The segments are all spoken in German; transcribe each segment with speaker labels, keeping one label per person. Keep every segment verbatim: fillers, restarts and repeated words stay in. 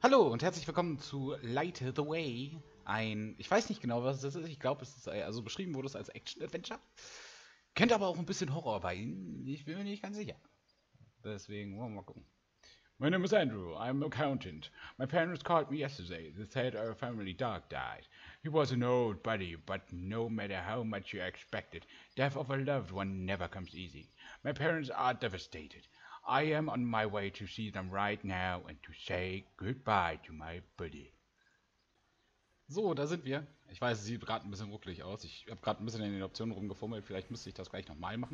Speaker 1: Hallo und herzlich willkommen zu Light the Way. Ein, ich weiß nicht genau, was das ist. Ich glaube, es ist, also beschrieben wurde es als Action-Adventure. Könnte aber auch ein bisschen Horror sein. Ich bin mir nicht ganz sicher. Deswegen wollen wir mal gucken. My name is Andrew. I'm an accountant. My parents called me yesterday. They said our family dog died. He was an old buddy, but no matter how much you expected, death of a loved one never comes easy. My parents are devastated. I am on my way to see them right now and to say goodbye to my buddy. So, da sind wir. Ich weiß, es sieht gerade ein bisschen ruckelig aus. Ich habe gerade ein bisschen in den Optionen rumgefummelt. Vielleicht müsste ich das gleich nochmal machen.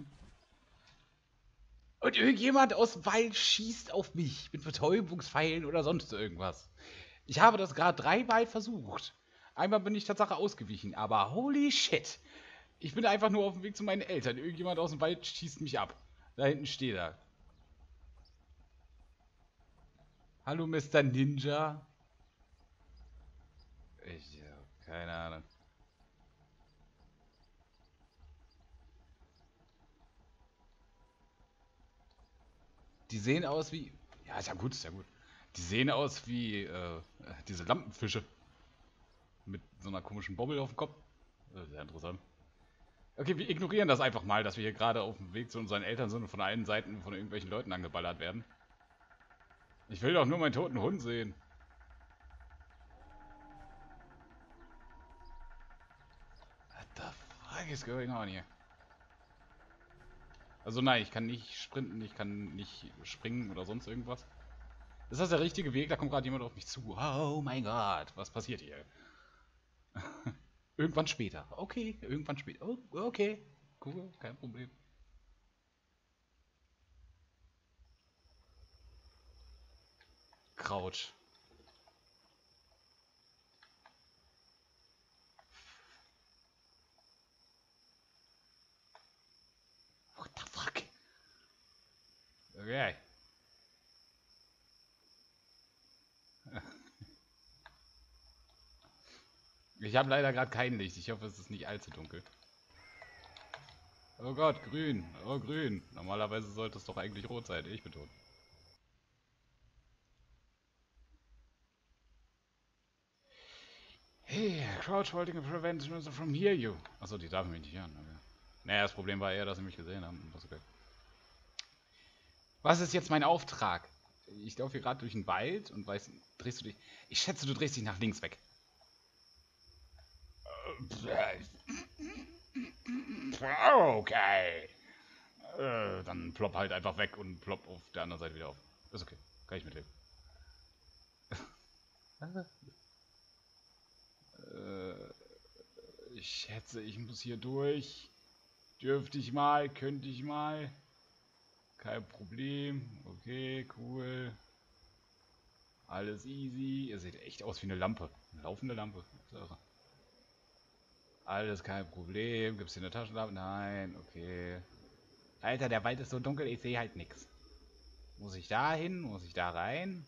Speaker 1: Und irgendjemand aus dem Wald schießt auf mich mit Betäubungspfeilen oder sonst irgendwas. Ich habe das gerade dreimal versucht. Einmal bin ich Tatsache ausgewichen, aber holy shit. Ich bin einfach nur auf dem Weg zu meinen Eltern. Irgendjemand aus dem Wald schießt mich ab. Da hinten steht er. Hallo, Mister Ninja. Ich, ja, keine Ahnung. Die sehen aus wie... Ja, ist ja gut, ist ja gut. Die sehen aus wie äh, diese Lampenfische. Mit so einer komischen Bobbel auf dem Kopf. Sehr interessant. Okay, wir ignorieren das einfach mal, dass wir hier gerade auf dem Weg zu unseren Eltern sind und von allen Seiten von irgendwelchen Leuten angeballert werden. Ich will doch nur meinen toten Hund sehen. What the fuck is going on hier? Also nein, ich kann nicht sprinten, ich kann nicht springen oder sonst irgendwas. Ist das der richtige Weg? Da kommt gerade jemand auf mich zu. Oh mein Gott, was passiert hier? Irgendwann später. Okay, irgendwann später. Oh, okay, cool, kein Problem. Crouch. What the fuck? Okay. Ich habe leider gerade kein Licht. Ich hoffe, es ist nicht allzu dunkel. Oh Gott, grün. Oh, grün. Normalerweise sollte es doch eigentlich rot sein. Ich bin tot. Hey, Crouch holding a prevent from hear you. Achso, die darf mich nicht hören. Okay. Naja, das Problem war eher, dass sie mich gesehen haben. Okay. Was ist jetzt mein Auftrag? Ich laufe hier gerade durch den Wald und weiß, drehst du dich... Ich schätze, du drehst dich nach links weg. Okay. Äh, dann plopp halt einfach weg und plopp auf der anderen Seite wieder auf. Ist okay. Kann ich mitleben. äh, ich schätze, ich muss hier durch. Dürfte ich mal, könnte ich mal. Kein Problem. Okay, cool. Alles easy. Ihr seht echt aus wie eine Lampe. Eine laufende Lampe. Alles kein Problem. Gibt es hier eine Taschenlampe? Nein, okay. Alter, der Wald ist so dunkel, ich sehe halt nichts. Muss ich da hin? Muss ich da rein?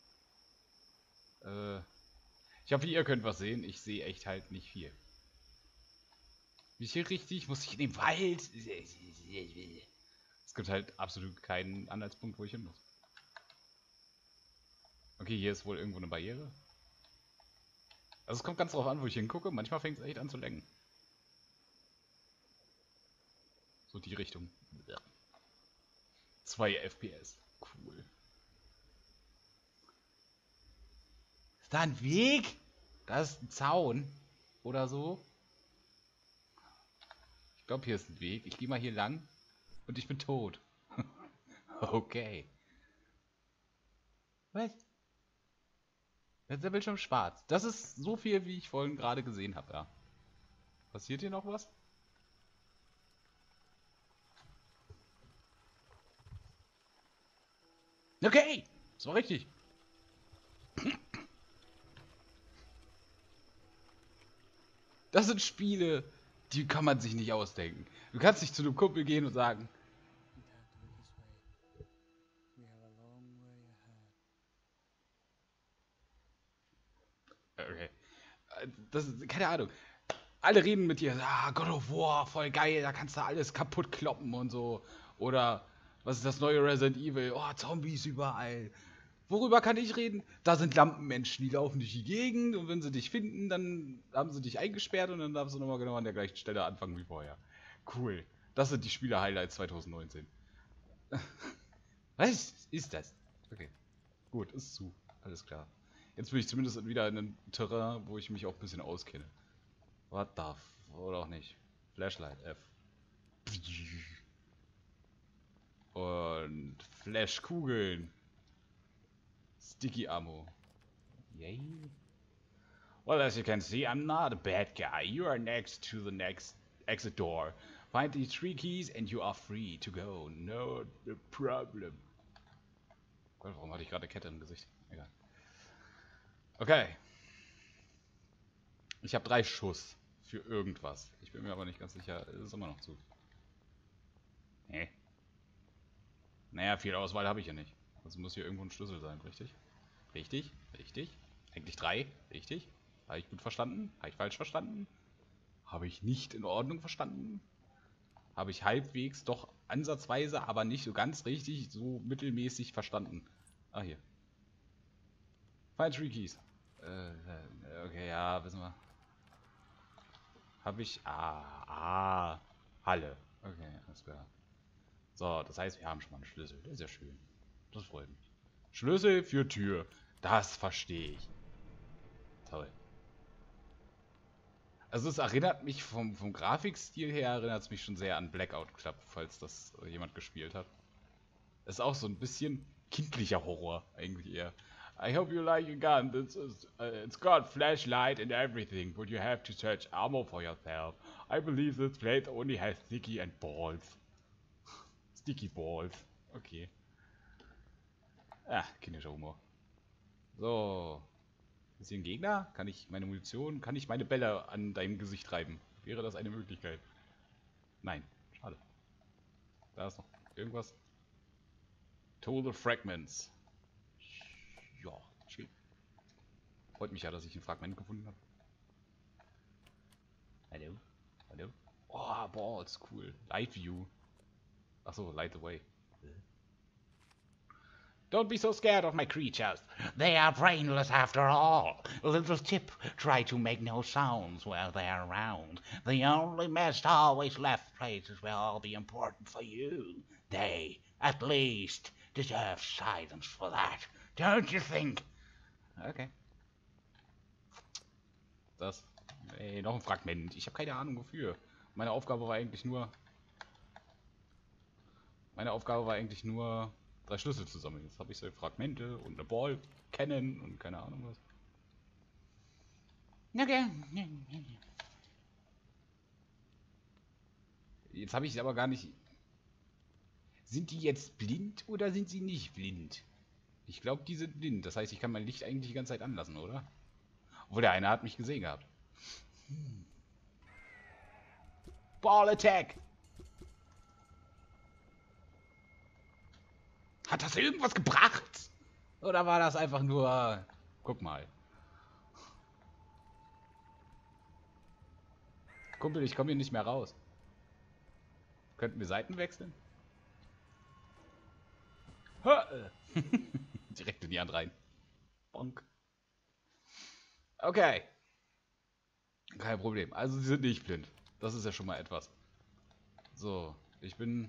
Speaker 1: Äh, ich hoffe, ihr könnt was sehen. Ich sehe echt halt nicht viel. Bin ich hier richtig? Muss ich in den Wald? Es gibt halt absolut keinen Anhaltspunkt, wo ich hin muss. Okay, hier ist wohl irgendwo eine Barriere. Also es kommt ganz drauf an, wo ich hingucke. Manchmal fängt es echt an zu lenken. So die Richtung. zwei F P S. Cool. Ist da ein Weg? Da ist ein Zaun. Oder so. Ich glaube, hier ist ein Weg. Ich gehe mal hier lang. Und ich bin tot. Okay. Was? Jetzt ist der Bildschirm schwarz. Das ist so viel, wie ich vorhin gerade gesehen habe, ja. Passiert hier noch was? Okay, das war richtig. Das sind Spiele, die kann man sich nicht ausdenken. Du kannst nicht zu einem Kumpel gehen und sagen, okay, das ist, keine Ahnung. Alle reden mit dir, ah, God of War, voll geil, da kannst du alles kaputt kloppen und so. Oder, was ist das neue Resident Evil? Oh, Zombies überall. Worüber kann ich reden? Da sind Lampenmenschen, die laufen durch die Gegend und wenn sie dich finden, dann haben sie dich eingesperrt und dann darfst du nochmal genau an der gleichen Stelle anfangen wie vorher. Cool. Das sind die Spiele-Highlights zwanzig neunzehn. Was ist das? Okay. Gut, ist zu. Alles klar. Jetzt bin ich zumindest wieder in einem Terrain, wo ich mich auch ein bisschen auskenne. What the f... Oder auch nicht. Flashlight F. Und Flashkugeln. Sticky Ammo. Yay. Well, as you can see, I'm not a bad guy. You are next to the next exit door. Find the three keys and you are free to go. No problem. Gott, warum hatte ich gerade eine Kette im Gesicht? Egal. Okay. Ich habe drei Schuss für irgendwas. Ich bin mir aber nicht ganz sicher. Es ist immer noch zu. Nee. Naja, viel Auswahl habe ich ja nicht. Also muss hier irgendwo ein Schlüssel sein, richtig? Richtig, richtig. Eigentlich drei, richtig. Habe ich gut verstanden? Habe ich falsch verstanden? Habe ich nicht in Ordnung verstanden? Habe ich halbwegs doch ansatzweise, aber nicht so ganz richtig, so mittelmäßig verstanden. Ah, hier. Find three keys. Äh, okay, ja, wissen wir. Habe ich... Ah, ah. Halle. Okay, alles klar. So, das heißt, wir haben schon mal einen Schlüssel. Das ist ja schön. Das freut mich. Schlüssel für Tür. Das verstehe ich. Toll. Also es erinnert mich vom, vom Grafikstil her, erinnert es mich schon sehr an Blackout Club, falls das jemand gespielt hat. Ist auch so ein bisschen kindlicher Horror, eigentlich eher. I hope you like your gun. It's, uh, it's got flashlight and everything, but you have to search ammo for yourself. I believe this place only has sticky and balls. Sticky balls. Okay. Ah, kindischer Humor. So. Ist hier ein Gegner? Kann ich meine Munition, kann ich meine Bälle an deinem Gesicht reiben? Wäre das eine Möglichkeit? Nein. Schade. Da ist noch irgendwas. Total Fragments. Ja, schön. Freut mich ja, dass ich ein Fragment gefunden habe. Hallo? Hallo? Oh, Balls, cool. Light View. Achso, Light the Way. Don't be so scared of my creatures. They are brainless after all. Little Tip, try to make no sounds while they are around. The only mist always left places will all be important for you. They, at least, deserve silence for that. Don't you think? Okay. Das. Ey, noch ein Fragment. Ich habe keine Ahnung wofür. Meine Aufgabe war eigentlich nur... Meine Aufgabe war eigentlich nur... drei Schlüssel zu sammeln. Jetzt habe ich so Fragmente und eine Ball, Cannon und keine Ahnung was. Okay. Jetzt habe ich aber gar nicht... Sind die jetzt blind oder sind sie nicht blind? Ich glaube, die sind blind. Das heißt, ich kann mein Licht eigentlich die ganze Zeit anlassen, oder? Obwohl der eine hat mich gesehen gehabt. Hm. Ball Attack! Hat das irgendwas gebracht? Oder war das einfach nur... Guck mal. Kumpel, ich komme hier nicht mehr raus. Könnten wir Seiten wechseln? Direkt in die Hand rein. Bonk. Okay. Kein Problem. Also sie sind nicht blind. Das ist ja schon mal etwas. So, ich bin...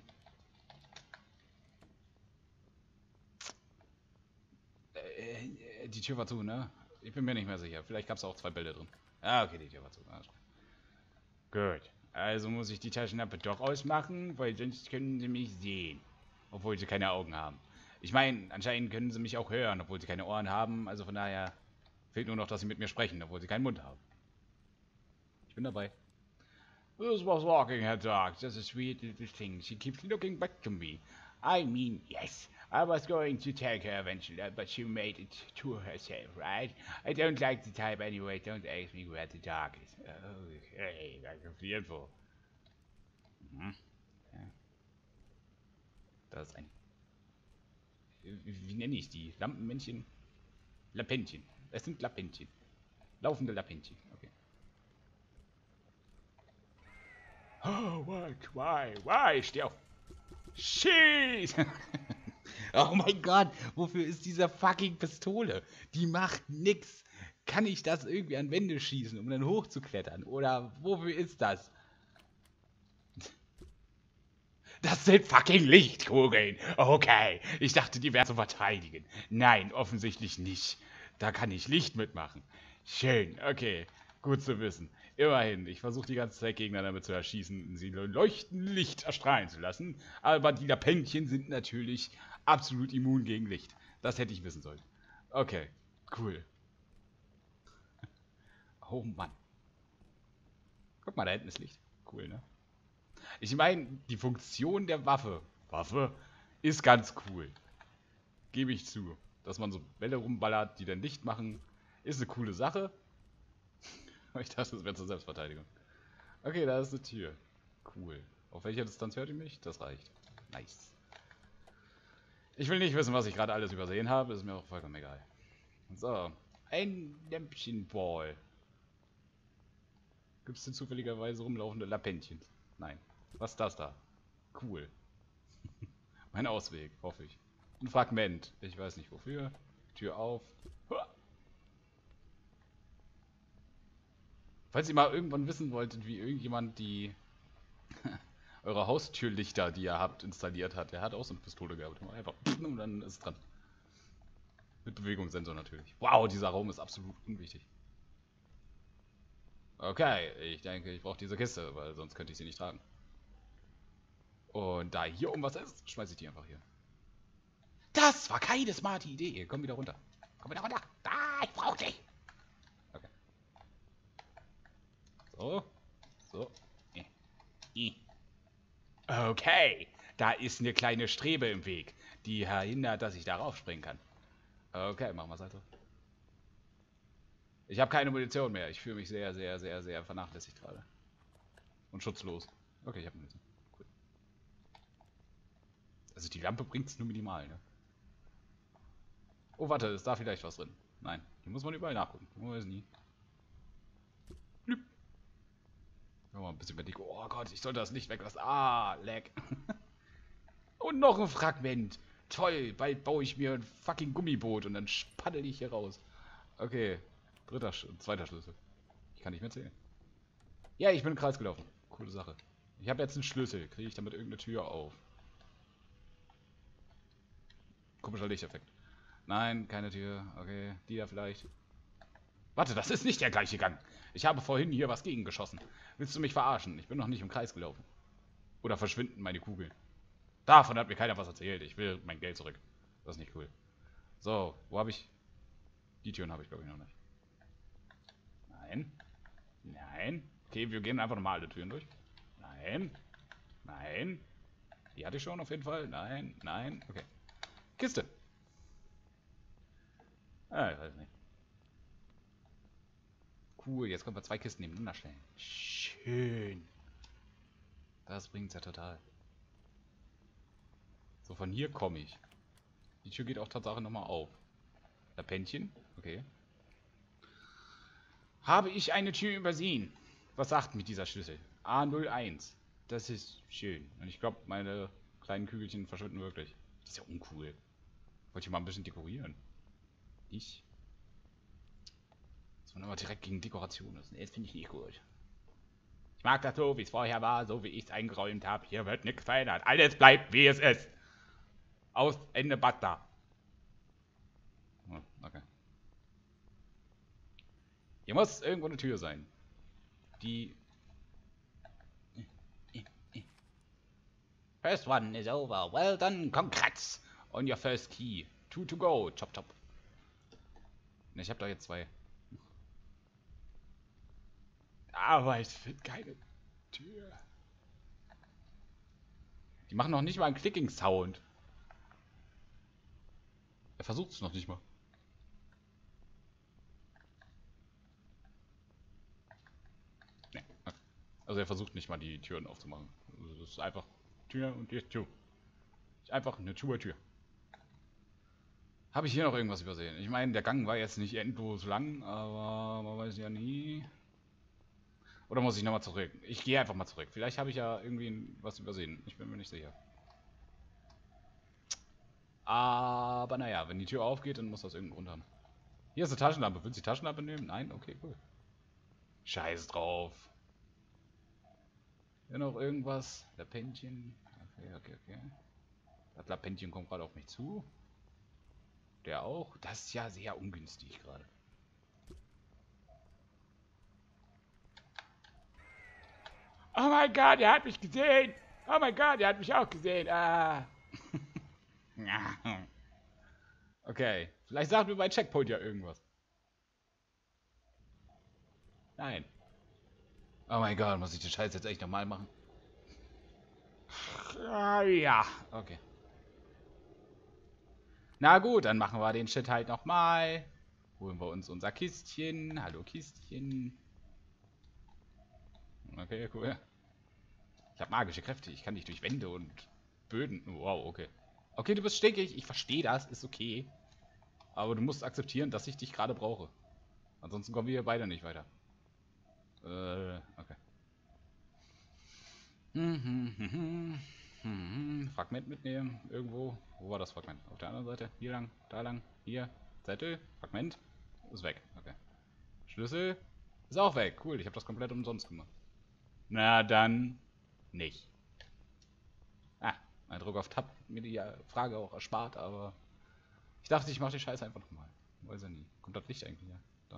Speaker 1: Äh, die Tür war zu, ne? Ich bin mir nicht mehr sicher. Vielleicht gab es auch zwei Bälle drin. Ah, okay, die Tür war zu. Ah, gut. Also muss ich die Taschenlampe doch ausmachen, weil sonst können sie mich sehen. Obwohl sie keine Augen haben. Ich meine, anscheinend können sie mich auch hören, obwohl sie keine Ohren haben. Also von daher fehlt nur noch, dass sie mit mir sprechen, obwohl sie keinen Mund haben. Ich bin dabei. This was walking her dog. That's a sweet little thing. She keeps looking back to me. I mean, yes. I was going to take her eventually, but she made it to herself, right? I don't like the type anyway. Don't ask me where the dog is. Okay, danke für die Info. Mhm. Okay. Das ist ein... Wie, wie nenne ich die? Lampenmännchen? Lapentchen. Es sind Lapentchen. Laufende Lapentchen. Okay. Oh, what? Why? Why? Steh auf. Schieß! Oh mein Gott, wofür ist diese fucking Pistole? Die macht nix. Kann ich das irgendwie an Wände schießen, um dann hochzuklettern? Oder wofür ist das? Das sind fucking Lichtkugeln. Okay, ich dachte, die wären zu verteidigen. Nein, offensichtlich nicht. Da kann ich Licht mitmachen. Schön, okay. Gut zu wissen. Immerhin, ich versuche die ganze Zeit Gegner damit zu erschießen, sie leuchten Licht erstrahlen zu lassen. Aber die Lapänchen sind natürlich absolut immun gegen Licht. Das hätte ich wissen sollen. Okay, cool. Oh Mann. Guck mal, da hinten ist Licht. Cool, ne? Ich meine, die Funktion der Waffe, Waffe, ist ganz cool. Gebe ich zu. Dass man so Bälle rumballert, die dann Licht machen, ist eine coole Sache. Ich dachte, das wäre zur Selbstverteidigung. Okay, da ist eine Tür. Cool. Auf welcher Distanz hört ihr mich? Das reicht. Nice. Ich will nicht wissen, was ich gerade alles übersehen habe. Ist mir auch vollkommen egal. So. Ein Lämpchenball. Gibt es denn zufälligerweise rumlaufende Lapentchen? Nein. Was ist das da? Cool. Mein Ausweg, hoffe ich. Ein Fragment. Ich weiß nicht wofür. Tür auf. Falls ihr mal irgendwann wissen wolltet, wie irgendjemand die eure Haustürlichter, die ihr habt, installiert hat. Der hat auch so eine Pistole gehabt. Einfach und dann ist es dran. Mit Bewegungssensor natürlich. Wow, dieser Raum ist absolut unwichtig. Okay, ich denke, ich brauche diese Kiste, weil sonst könnte ich sie nicht tragen. Und da hier oben was ist, schmeiße ich die einfach hier. Das war keine smarte Idee. Komm wieder runter. Komm wieder runter. Da, ich brauche dich. Okay. So. So. Okay. Da ist eine kleine Strebe im Weg, die verhindert, dass ich darauf springen kann. Okay, machen wir es also. Ich habe keine Munition mehr. Ich fühle mich sehr, sehr, sehr, sehr vernachlässigt gerade. Und schutzlos. Okay, ich habe Munition. Cool. Also die Lampe bringt es nur minimal, ne? Oh, warte, ist da vielleicht was drin? Nein, hier muss man überall nachgucken. Man weiß nie. Blüp. Mal ein bisschen mehr Deko. Oh Gott, ich sollte das Licht weglassen. Ah, lag. Und noch ein Fragment. Toll, bald baue ich mir ein fucking Gummiboot und dann spaddel ich hier raus. Okay, dritter, Sch zweiter Schlüssel. Ich kann nicht mehr zählen. Ja, ich bin im Kreis gelaufen. Coole Sache. Ich habe jetzt einen Schlüssel. Kriege ich damit irgendeine Tür auf? Komischer Lichteffekt. Nein, keine Tür. Okay, die da vielleicht. Warte, das ist nicht der gleiche Gang. Ich habe vorhin hier was gegengeschossen. Willst du mich verarschen? Ich bin noch nicht im Kreis gelaufen. Oder verschwinden meine Kugeln. Davon hat mir keiner was erzählt. Ich will mein Geld zurück. Das ist nicht cool. So, wo habe ich... Die Türen habe ich, glaube ich, noch nicht. Nein. Nein. Okay, wir gehen einfach nochmal alle Türen durch. Nein. Nein. Die hatte ich schon auf jeden Fall. Nein. Nein. Okay. Kiste. Ah, ich weiß nicht. Cool, jetzt können wir zwei Kisten nebeneinander stellen. Schön. Das bringt's ja total. So, von hier komme ich. Die Tür geht auch tatsächlich nochmal auf. Lapentchen. Okay. Habe ich eine Tür übersehen? Was sagt mit dieser Schlüssel? A null eins. Das ist schön. Und ich glaube, meine kleinen Kügelchen verschwinden wirklich. Das ist ja uncool. Wollte ich mal ein bisschen dekorieren. Ich. Dass man immer direkt gegen Dekoration ist. Nee, das finde ich nicht gut. Ich mag das so, wie es vorher war, so wie ich es eingeräumt habe. Hier wird nichts verändert. Alles bleibt, wie es ist. Aus, Ende, basta. Oh, okay. Hier muss irgendwo eine Tür sein. Die... First one is over. Well done, congrats on your first key. Two to go. Chop, chop. Ne, ich habe da jetzt zwei. Aber ich finde keine Tür. Die machen noch nicht mal einen Clicking-Sound. Er versucht es noch nicht mal. Nee. Also er versucht nicht mal die Türen aufzumachen. Also das ist einfach Tür und die Tür. Einfach eine Tür, Tür. Habe ich hier noch irgendwas übersehen? Ich meine, der Gang war jetzt nicht endlos lang, aber man weiß ja nie. Oder muss ich nochmal zurück? Ich gehe einfach mal zurück. Vielleicht habe ich ja irgendwie was übersehen. Ich bin mir nicht sicher. Aber naja, wenn die Tür aufgeht, dann muss das irgendeinen Grund haben. Hier ist eine Taschenlampe. Willst du die Taschenlampe nehmen? Nein? Okay, cool. Scheiß drauf. Hier noch irgendwas? Lapentchen. Okay, okay, okay. Das Lapentchen kommt gerade auf mich zu. Der auch. Das ist ja sehr ungünstig gerade. Oh mein Gott, er hat mich gesehen. Oh mein Gott, er hat mich auch gesehen. Ah. Okay, vielleicht sagt mir mein Checkpoint ja irgendwas. Nein. Oh mein Gott, muss ich den Scheiß jetzt echt nochmal machen? Ja, okay. Na gut, dann machen wir den Shit halt nochmal. Holen wir uns unser Kistchen. Hallo Kistchen. Okay, cool. Ich habe magische Kräfte. Ich kann dich durch Wände und Böden. Wow, okay. Okay, du bist stinkig. Ich verstehe das. Ist okay. Aber du musst akzeptieren, dass ich dich gerade brauche. Ansonsten kommen wir hier beide nicht weiter. Äh, okay. Fragment mitnehmen. Irgendwo. Wo war das Fragment? Auf der anderen Seite. Hier lang. Da lang. Hier. Zettel. Fragment. Ist weg. Okay. Schlüssel. Ist auch weg. Cool. Ich habe das komplett umsonst gemacht. Na dann. Nicht. Ah. Ein Druck auf Tab hat mir die Frage auch erspart, aber. Ich dachte, ich mache die Scheiße einfach nochmal. Weiß ja nie. Kommt das Licht eigentlich her? Da.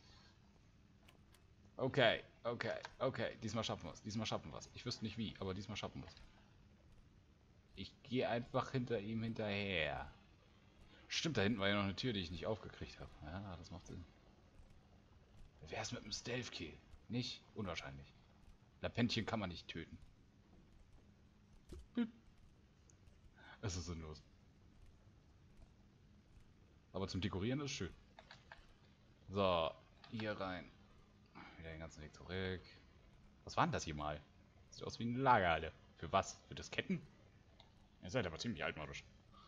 Speaker 1: Okay, okay, okay. Diesmal schaffen wir es. Diesmal schaffen wir es. Ich wüsste nicht wie, aber diesmal schaffen wir es. Ich gehe einfach hinter ihm hinterher. Stimmt, da hinten war ja noch eine Tür, die ich nicht aufgekriegt habe. Ja, das macht Sinn. Wer ist mit dem Stealth-Kill? Nicht? Unwahrscheinlich. Lapentchen kann man nicht töten. Es ist sinnlos. Aber zum Dekorieren ist es schön. So, hier rein. Wieder den ganzen Weg zurück. Was war denn das hier mal? Sieht aus wie eine Lagerhalle. Für was? Für das Ketten? Ihr seid aber ziemlich altmodisch.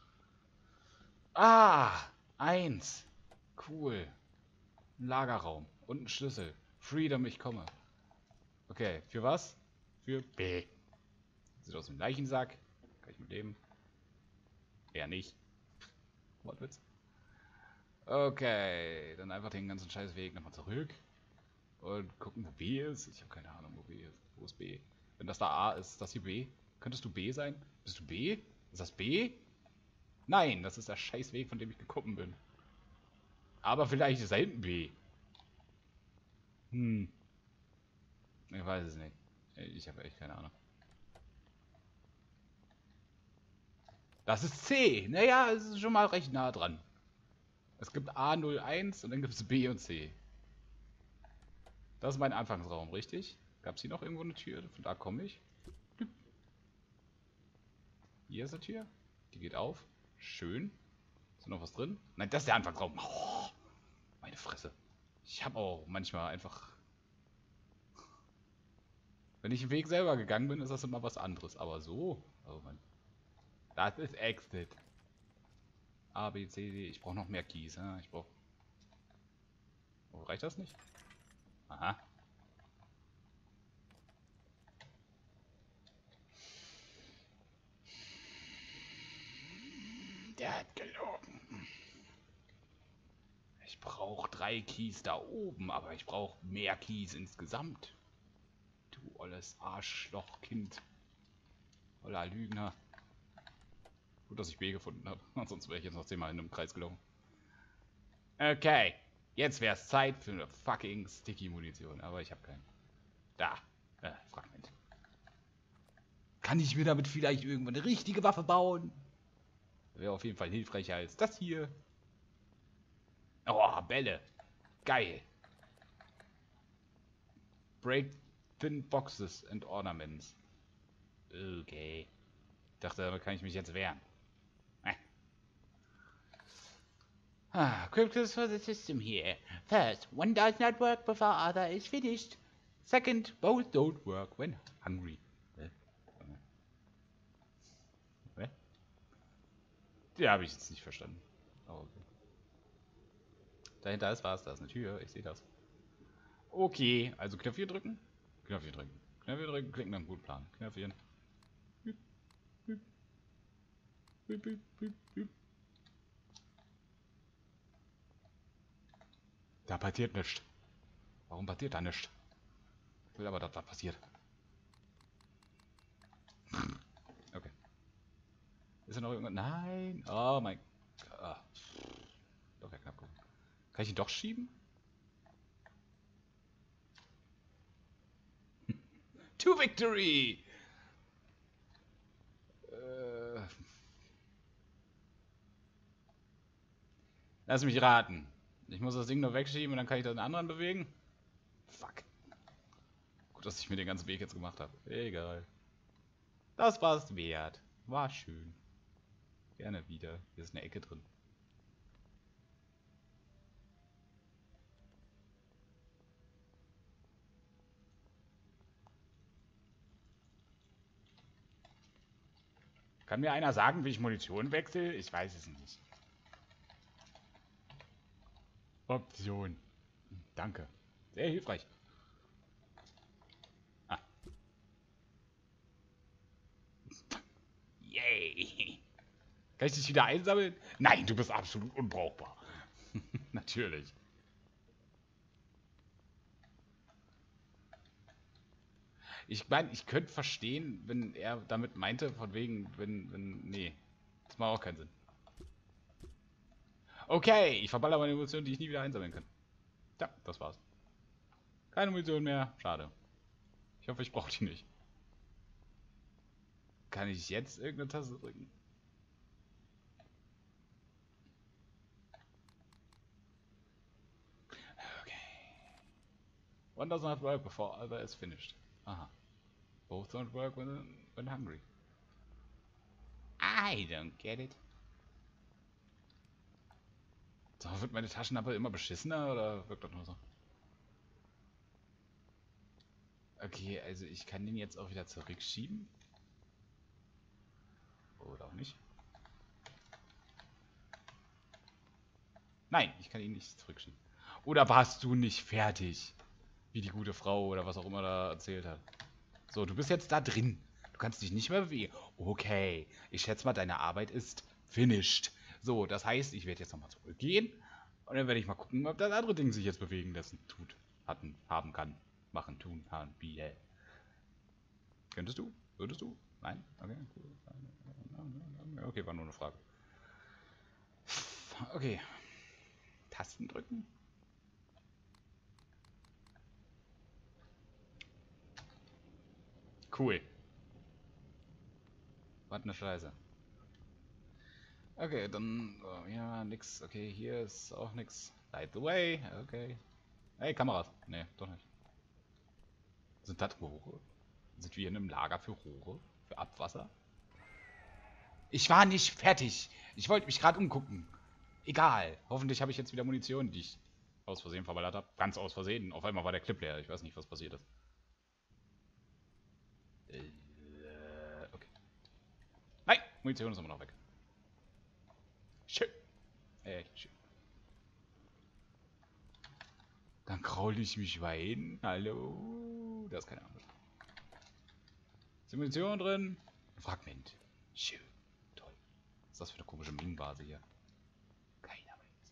Speaker 1: Ah! Eins. Cool. Ein Lagerraum. Und ein Schlüssel. Freedom, ich komme. Okay, für was? Für B. Sieht aus wie ein Leichensack. Kann ich mit leben? Eher nicht. Wortwitz. Okay, dann einfach den ganzen scheiß Weg nochmal zurück. Und gucken, wo B ist. Ich habe keine Ahnung, wo B ist. Wo ist B? Wenn das da A ist, ist das hier B? Könntest du B sein? Bist du B? Ist das B? Nein, das ist der scheiß Weg, von dem ich gekommen bin. Aber vielleicht ist da hinten B. Hm. Ich weiß es nicht. Ich habe echt keine Ahnung. Das ist C. Naja, es ist schon mal recht nah dran. Es gibt A null eins und dann gibt es B und C. Das ist mein Anfangsraum, richtig? Gab es hier noch irgendwo eine Tür? Von da komme ich. Hier ist eine Tür. Die geht auf. Schön. Ist noch was drin? Nein, das ist der Anfangsraum. Oh, meine Fresse. Ich habe auch manchmal einfach... Wenn ich den Weg selber gegangen bin, ist das immer was anderes. Aber so... Oh Mann. Das ist Exit. A, B, C, D. Ich brauche noch mehr Keys. Ja? Ich brauche... Oh, reicht das nicht? Aha. Der hat gelogen. Ich brauche drei Keys da oben, aber ich brauche mehr Keys insgesamt. Du olles Arschlochkind. Oller Lügner. Gut, dass ich B gefunden habe. Sonst wäre ich jetzt noch zehnmal in einem Kreis gelaufen. Okay. Jetzt wäre es Zeit für eine fucking Sticky-Munition. Aber ich habe keinen. Da. Äh, Fragment. Kann ich mir damit vielleicht irgendwann eine richtige Waffe bauen? Wäre auf jeden Fall hilfreicher als das hier. Oh, Bälle. Geil. Break thin boxes and ornaments. Okay. Ich dachte, damit kann ich mich jetzt wehren. Eh. Ah, cryptos for the system here. First, one does not work before other is finished. Second, both don't work when hungry. Äh? Äh? Die habe ich jetzt nicht verstanden. Oh, okay. Dahinter ist was, da ist eine Tür, ich sehe das. Okay, also Knöpfchen drücken. Knöpfchen drücken. Knöpfchen drücken, klicken, dann gut planen. Knöpfchen. Da passiert nichts. Warum passiert da nichts? Ich will aber, dass das passiert. Okay. Ist da noch irgendwas? Nein. Oh mein Gott. Ah. Doch, ja, knapp gucken. Kann ich ihn doch schieben? To victory! Äh. Lass mich raten. Ich muss das Ding nur wegschieben und dann kann ich den anderen bewegen? Fuck. Gut, dass ich mir den ganzen Weg jetzt gemacht habe. Egal. Das war's wert. War schön. Gerne wieder. Hier ist eine Ecke drin. Kann mir einer sagen, wie ich Munition wechsle? Ich weiß es nicht. Option. Danke. Sehr hilfreich. Ah. Yay. Kann ich dich wieder einsammeln? Nein, du bist absolut unbrauchbar. Natürlich. Ich meine, ich könnte verstehen, wenn er damit meinte, von wegen, wenn, wenn, nee. Das macht auch keinen Sinn. Okay, ich verballer meine Munition, die ich nie wieder einsammeln kann. Ja, das war's. Keine Munition mehr, schade. Ich hoffe, ich brauche die nicht. Kann ich jetzt irgendeine Taste drücken? Okay. One does not work before other is finished. Aha. Both don't work when, when hungry. I don't get it. So, wird meine Taschenlampe immer beschissener oder wirkt das nur so? Okay, also ich kann den jetzt auch wieder zurückschieben. Oder auch nicht. Nein, ich kann ihn nicht zurückschieben. Oder warst du nicht fertig? Wie die gute Frau oder was auch immer da erzählt hat. So, du bist jetzt da drin. Du kannst dich nicht mehr bewegen. Okay, ich schätze mal, deine Arbeit ist finished. So, das heißt, ich werde jetzt nochmal zurückgehen. Und dann werde ich mal gucken, ob das andere Ding sich jetzt bewegen lassen tut. Hatten, haben kann. Machen, tun, haben, wie, äh. Könntest du? Würdest du? Nein? Okay, cool. Okay, war nur eine Frage. Okay. Tasten drücken. Cool. Was eine Scheiße. Okay, dann, oh, ja, nix. Okay, hier ist auch nix. Light the way. Okay. Hey, Kameras. Nee, doch nicht. Sind das Rohre? Sind wir in einem Lager für Rohre? Für Abwasser? Ich war nicht fertig. Ich wollte mich gerade umgucken. Egal. Hoffentlich habe ich jetzt wieder Munition, die ich aus Versehen verballert habe. Ganz aus Versehen. Auf einmal war der Clip leer. Ich weiß nicht, was passiert ist. Äh, okay. Nein, Munition ist immer noch weg. Schön. Echt schön. Dann kraule ich mich mal hin. Hallo. Da ist keine Ahnung. Ist die Munition drin? Ein Fragment. Schön. Toll. Was ist das für eine komische Ming-Base hier? Keiner weiß.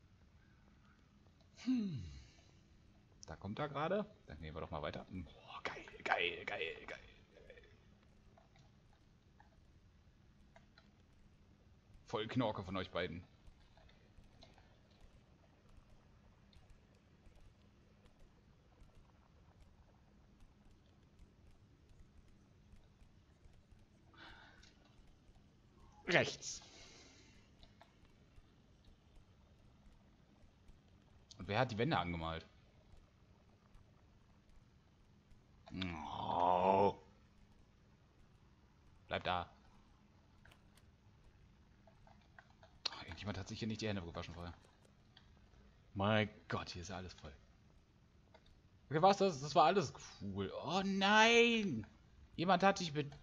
Speaker 1: Hm. Da kommt er gerade. Dann gehen wir doch mal weiter. Boah, geil, geil, geil, geil. Voll Knorke von euch beiden. Rechts. Und wer hat die Wände angemalt? Oh. Bleib da. Ach, irgendjemand hat sich hier nicht die Hände gewaschen vorher. Mein Gott, hier ist ja alles voll. Okay, was das? Das war alles cool. Oh nein! Jemand hat dich mit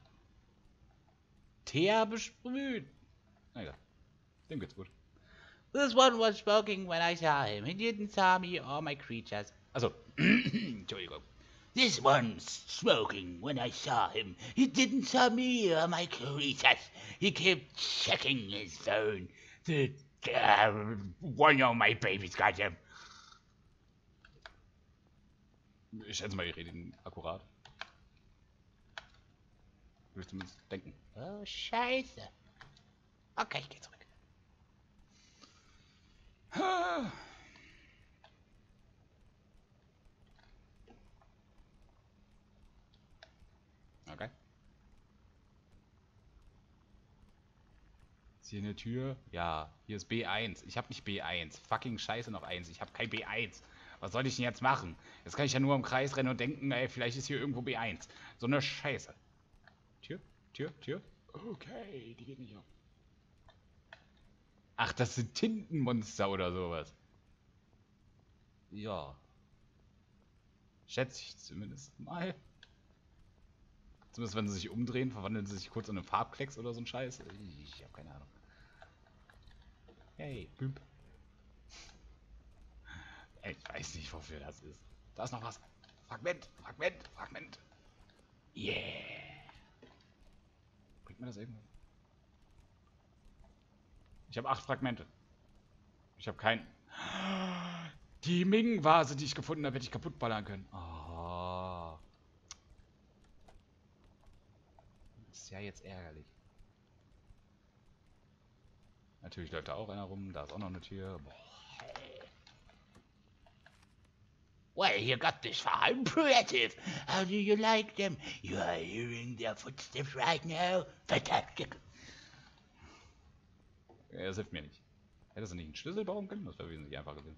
Speaker 1: Teer besprüht. Na egal. Dem geht's gut. This one was smoking when I saw him. He didn't saw me or my creatures. Also, Entschuldigung. This one's smoking when I saw him. He didn't saw me or my creatures. He kept checking his phone. The, uh, one of my babies got him. Ich schätze mal, ich rede ihn akkurat. Würde ich zumindest denken.
Speaker 2: Oh, scheiße. Okay, ich geh zurück.
Speaker 1: Okay. Ist hier eine Tür? Ja, hier ist B eins. Ich habe nicht B eins. Fucking Scheiße noch eins. Ich habe kein B eins. Was soll ich denn jetzt machen? Jetzt kann ich ja nur im Kreis rennen und denken, ey, vielleicht ist hier irgendwo B eins. So eine Scheiße. Tür, Tür, Tür. Okay, die geht nicht auf. Ach, das sind Tintenmonster oder sowas. Ja. Schätze ich zumindest mal. Zumindest wenn sie sich umdrehen, verwandeln sie sich kurz in einen Farbklecks oder so ein Scheiß. Ich habe keine Ahnung. Hey, Bümp. Ich weiß nicht, wofür das ist. Da ist noch was. Fragment, Fragment, Fragment. Yeah. Bringt mir das irgendwas? Ich habe acht Fragmente. Ich habe keinen. Die Ming-Vase, die ich gefunden habe, hätte ich kaputt ballern können. Oh. Das ist ja jetzt ärgerlich. Natürlich läuft da auch einer rum. Da ist auch noch eine Tür. Boah.
Speaker 2: Well, you got this far. Impressive. How do you like them? You are hearing their footsteps right now. Fantastic.
Speaker 1: Ja, das hilft mir nicht. Hättest du nicht einen Schlüssel bauen können? Das wäre wesentlich einfacher gewesen.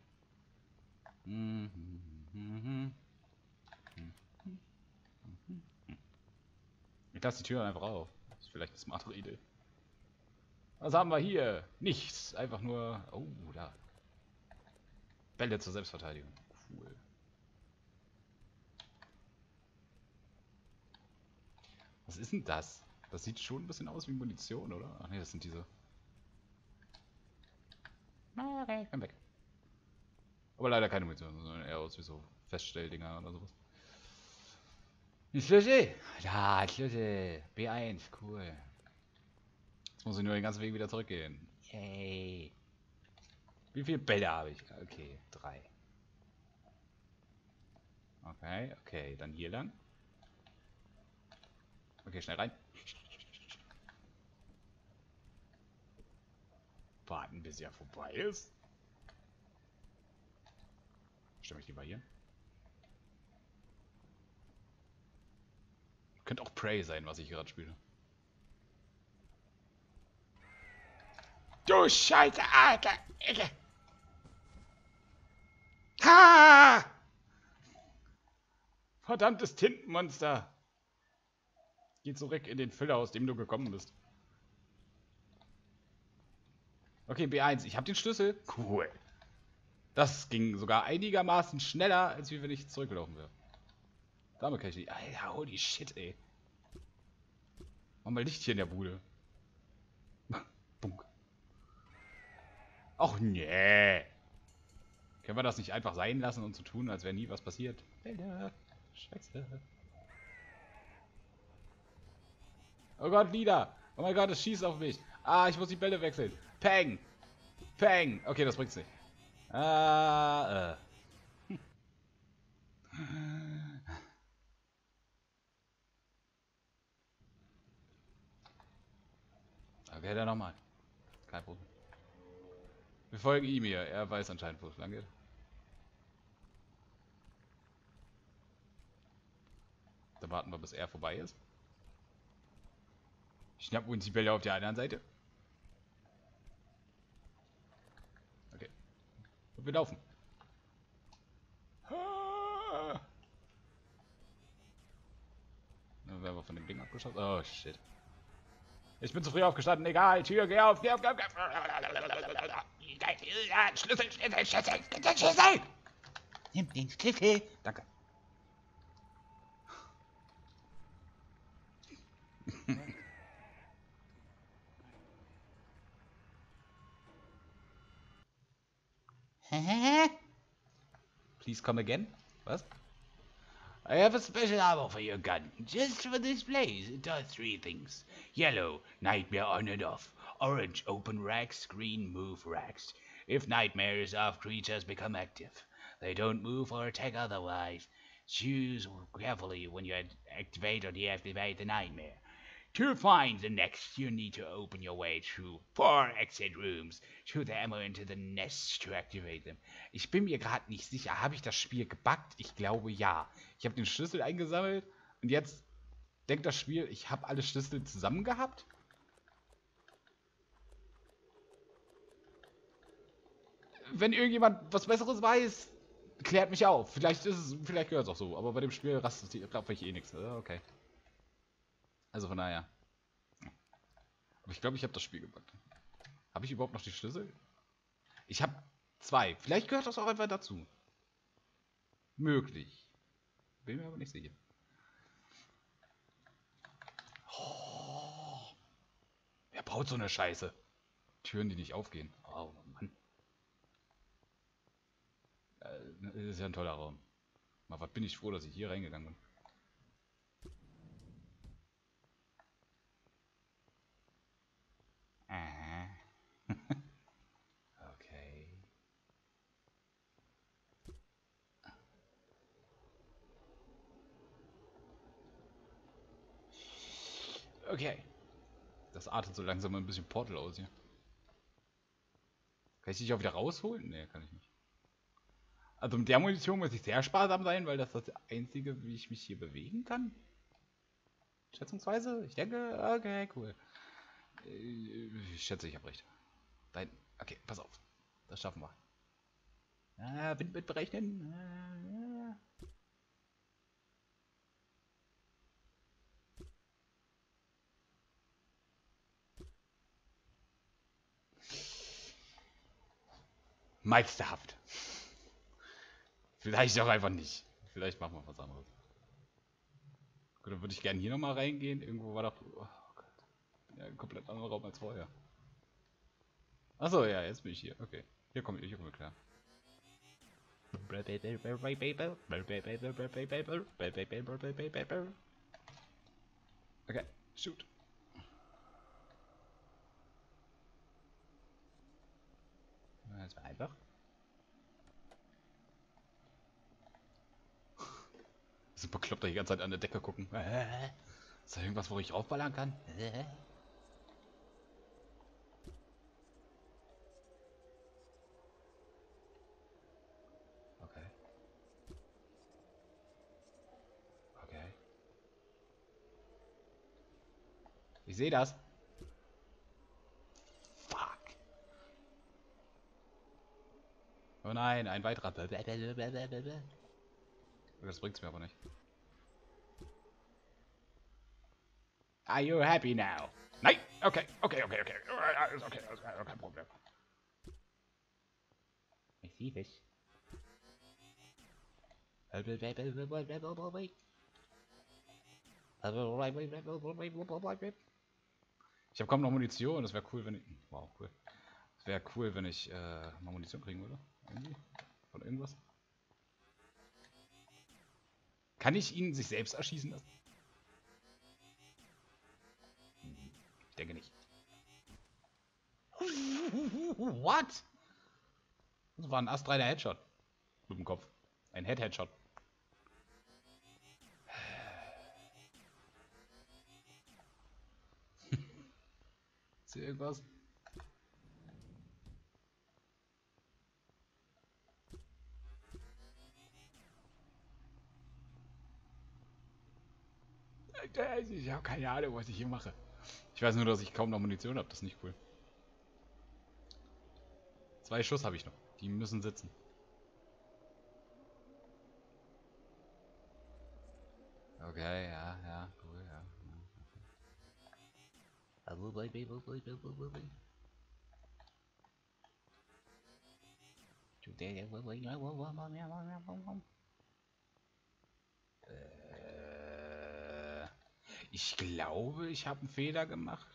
Speaker 1: Ich lasse die Tür einfach auf. Das ist vielleicht eine smartere Idee. Was haben wir hier? Nichts. Einfach nur... Oh, da. Bälle zur Selbstverteidigung. Cool. Was ist denn das? Das sieht schon ein bisschen aus wie Munition, oder? Ach ne, das sind diese... Okay, ich bin weg. Aber leider keine Munition, sondern eher aus wie so Feststelldinger oder sowas. Ein Schlüssel! Ja, ein Schlüssel. B eins, cool. Jetzt muss ich nur den ganzen Weg wieder zurückgehen. Yay. Wie viele Bälle habe ich? Okay, drei. Okay, okay, dann hier lang. Okay, schnell rein. Warten, bis er vorbei ist. Stell mich lieber hier. Könnte auch Prey sein, was ich gerade spiele. Du Scheiße, Alter! Ha! Verdammtes Tintenmonster! Geh zurück in den Füller, aus dem du gekommen bist. Okay, B eins. Ich habe den Schlüssel. Cool. Das ging sogar einigermaßen schneller, als wenn ich zurückgelaufen wäre. Damit kann ich nicht. Alter, holy shit, ey. Mach mal Licht hier in der Bude. Bunk. Och nee. Können wir das nicht einfach sein lassen und so tun, als wäre nie was passiert? Alter. Scheiße. Oh Gott, Lieder. Oh mein Gott, es schießt auf mich. Ah, ich muss die Bälle wechseln. Peng. Peng. Okay, das bringt's nicht. Ah, äh. Okay, dann nochmal. Kein Problem. Wir folgen ihm hier. Er weiß anscheinend, wo es lang geht. Dann warten wir, bis er vorbei ist. Schnappen uns die Bälle auf der anderen Seite. Okay. Und wir laufen. Dann werden wir von dem Ding abgeschossen. Oh, shit. Ich bin zu früh aufgestanden. Egal. Tür, geh auf. Geh auf, geh auf, geh auf. Schlüssel, Schlüssel, Schlüssel, Schlüssel, Schlüssel.
Speaker 2: Nimm den Schlüssel.
Speaker 1: Danke. Please come again? Was?
Speaker 2: I have a special ammo for your gun, just for this place. It does three things. Yellow, nightmare on and off. Orange, open racks. Green, move racks. If nightmares of creatures become active, they don't move or attack otherwise. Choose carefully when you activate or deactivate the nightmare. To find the next, you need to open your way through four exit rooms. Shoot the ammo into the nest to activate them. Ich bin mir gerade nicht sicher. Habe ich das Spiel gebuggt? Ich glaube ja. Ich habe den Schlüssel eingesammelt und jetzt denkt das Spiel, ich habe alle Schlüssel zusammen gehabt? Wenn irgendjemand was Besseres weiß, klärt mich auf. Vielleicht ist es, vielleicht gehört es auch so, aber bei dem Spiel rastet die, glaube ich, eh nichts. Okay. Also von daher. Aber ich glaube, ich habe das Spiel gebackt. Habe ich überhaupt noch die Schlüssel? Ich habe zwei. Vielleicht gehört das auch einfach dazu. Möglich. Bin mir aber nicht sicher. Oh. Wer baut so eine Scheiße? Türen, die nicht aufgehen. Oh Mann. Das ist ja ein toller Raum. Mal, was bin ich froh, dass ich hier reingegangen bin. Aha. Okay. Okay. Das artet so langsam mal ein bisschen Portal aus hier. Kann ich dich auch wieder rausholen? Ne, kann ich nicht. Also mit der Munition muss ich sehr sparsam sein, weil das ist das einzige, wie ich mich hier bewegen kann. Schätzungsweise? Ich denke, okay, cool. Ich schätze, ich habe recht. Nein, okay, pass auf. Das schaffen wir. Ah, Wind mit berechnen. Ah, meisterhaft. Vielleicht auch einfach nicht. Vielleicht machen wir was anderes. Gut, dann würde ich gerne hier nochmal reingehen. Irgendwo war doch... Oh Gott. Ja, ein komplett anderer Raum als vorher. Achso, ja, jetzt bin ich hier. Okay. Hier komme ich, hier komme ich klar. Okay, shoot. Das war einfach. So bekloppt, da die ganze Zeit an der Decke gucken. Ist da irgendwas, wo ich raufballern kann? Okay. Okay. Ich sehe das. Fuck. Oh nein, ein weiterer. Das bringt's mir aber nicht. Are you happy now? Nein! Okay, okay, okay, okay. Okay, okay, kein Problem. Ich sehe dich. Ich habe kaum noch Munition. Das wäre cool, wenn ich... Wow, cool. Das wäre cool, wenn ich äh, mal Munition kriegen würde. Irgendwie. Von irgendwas. Kann ich ihn sich selbst erschießen lassen? Ich denke nicht. What? Das war ein astreiner Headshot. Mit dem Kopf. Ein Head-Headshot. Ist hier irgendwas? Ich habe keine Ahnung, was ich hier mache. Ich weiß nur, dass ich kaum noch Munition habe. Das ist nicht cool. Zwei Schuss habe ich noch. Die müssen sitzen. Okay, ja, ja, cool, ja. Äh, ich glaube, ich habe einen Fehler gemacht.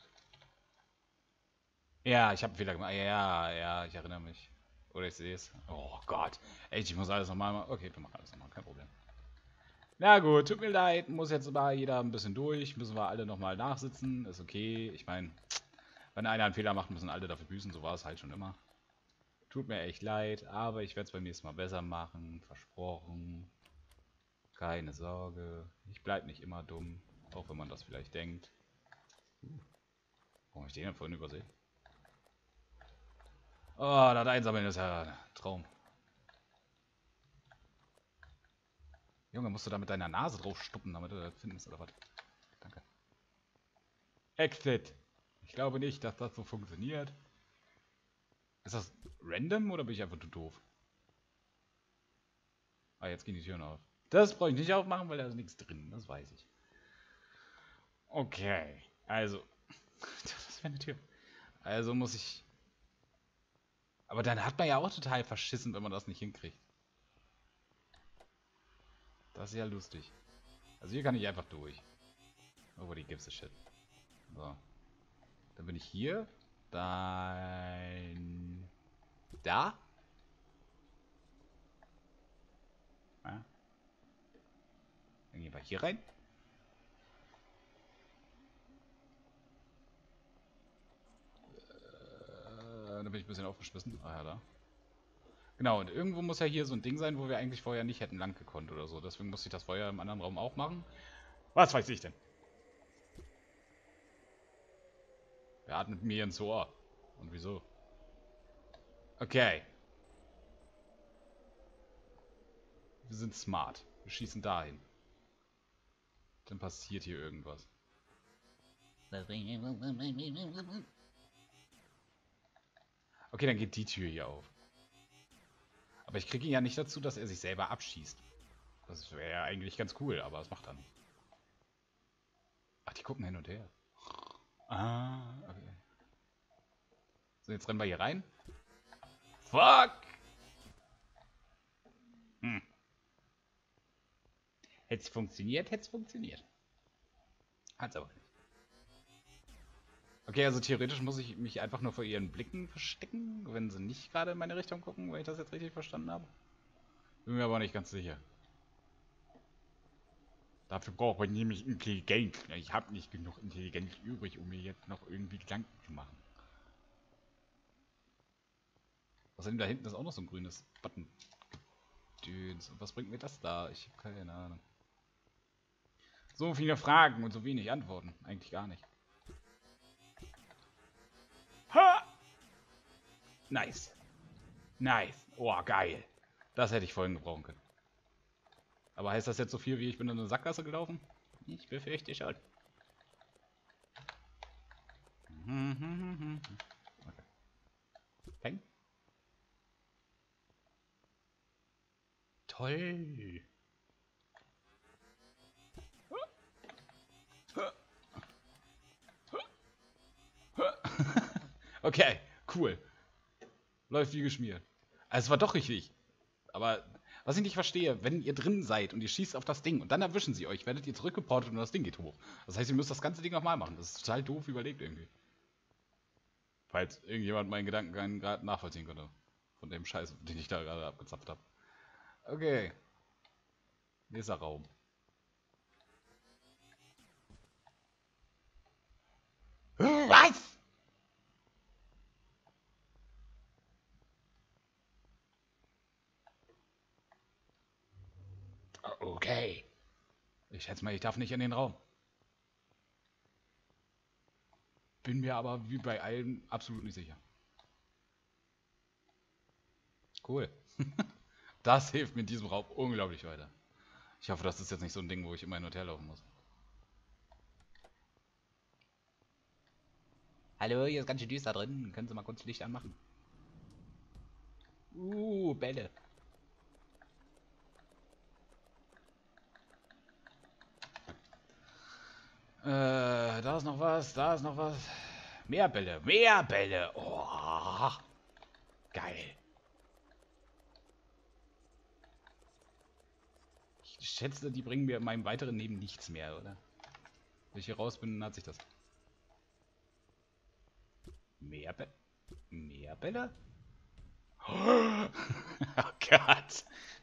Speaker 2: Ja, ich habe einen Fehler gemacht. Ja, ja, ich erinnere mich. Oder ich sehe es. Oh Gott. Echt, ich muss alles nochmal machen. Okay, wir machen alles nochmal, kein Problem. Na gut, tut mir leid. Muss jetzt mal jeder ein bisschen durch. Müssen wir alle nochmal nachsitzen. Ist okay. Ich meine, wenn einer einen Fehler macht, müssen alle dafür büßen. So war es halt schon immer. Tut mir echt leid, aber ich werde es beim nächsten Mal besser machen. Versprochen.
Speaker 1: Keine Sorge. Ich bleib nicht immer dumm. Auch wenn man das vielleicht denkt. Uh, warum hab ich den denn vorhin übersehen? Oh, das Einsammeln ist ja ein Traum. Junge, musst du da mit deiner Nase drauf stuppen, damit du das findest, oder was? Danke. Exit. Ich glaube nicht, dass das so funktioniert. Ist das random oder bin ich einfach zu doof? Ah, jetzt gehen die Türen auf. Das brauche ich nicht aufmachen, weil da ist nichts drin. Das weiß ich. Okay. Also. Das wäre eine Tür. Also muss ich... Aber dann hat man ja auch total verschissen, wenn man das nicht hinkriegt. Das ist ja lustig. Also hier kann ich einfach durch. Nobody gives a shit. So. Dann bin ich hier. Dann... Da? Ja. Dann gehen wir hier rein. Äh, da bin ich ein bisschen aufgeschmissen. Ah ja, da. Genau, und irgendwo muss ja hier so ein Ding sein, wo wir eigentlich vorher nicht hätten lang gekonnt oder so. Deswegen muss ich das vorher im anderen Raum auch machen. Was weiß ich denn? Wer atmet mir ins Ohr? Und wieso? Okay. Wir sind smart. Wir schießen dahin. Dann passiert hier irgendwas. Okay, dann geht die Tür hier auf. Aber ich kriege ihn ja nicht dazu, dass er sich selber abschießt. Das wäre ja eigentlich ganz cool, aber das macht er nicht. Ach, die gucken hin und her. Ah, okay. So, jetzt rennen wir hier rein. Fuck! Hm. Hätte es funktioniert, hätte es funktioniert. Hat's aber nicht. Okay, also theoretisch muss ich mich einfach nur vor ihren Blicken verstecken, wenn sie nicht gerade in meine Richtung gucken, wenn ich das jetzt richtig verstanden habe. Bin mir aber nicht ganz sicher. Dafür brauche ich nämlich Intelligenz. Ich habe nicht genug Intelligenz übrig, um mir jetzt noch irgendwie Gedanken zu machen. Außerdem da hinten ist auch noch so ein grünes Button. Gedöns. Und was bringt mir das da? Ich habe keine Ahnung. So viele Fragen und so wenig Antworten. Eigentlich gar nicht. Ha! Nice. Nice. Oh, geil. Das hätte ich vorhin gebrauchen können. Aber heißt das jetzt so viel, wie ich bin in eine Sackgasse gelaufen? Ich befürchte schon. Okay. Peng. Toll. Okay, cool. Läuft wie geschmiert. Also es war doch richtig. Aber was ich nicht verstehe, wenn ihr drin seid und ihr schießt auf das Ding und dann erwischen sie euch, werdet ihr zurückgeportet und das Ding geht hoch. Das heißt, ihr müsst das ganze Ding nochmal machen. Das ist total doof überlegt irgendwie. Falls irgendjemand meinen Gedanken gerade nachvollziehen konnte. Von dem Scheiß, den ich da gerade abgezapft habe. Okay. Nächster Raum. Was? Okay. Ich schätze mal, ich darf nicht in den Raum. Bin mir aber wie bei allen absolut nicht sicher. Cool. Das hilft mir in diesem Raum unglaublich weiter. Ich hoffe, das ist jetzt nicht so ein Ding, wo ich immer hin und her laufen muss. Hallo, hier ist ganz schön düster drin. Können Sie mal kurz Licht anmachen? Uh, Bälle. Äh, da ist noch was, da ist noch was. Mehr Bälle, mehr Bälle. Oh, geil. Ich schätze, die bringen mir in meinem weiteren Leben nichts mehr, oder? Wenn ich hier raus bin, hat sich das. Mehr Bälle? Mehr Bälle? Oh Gott.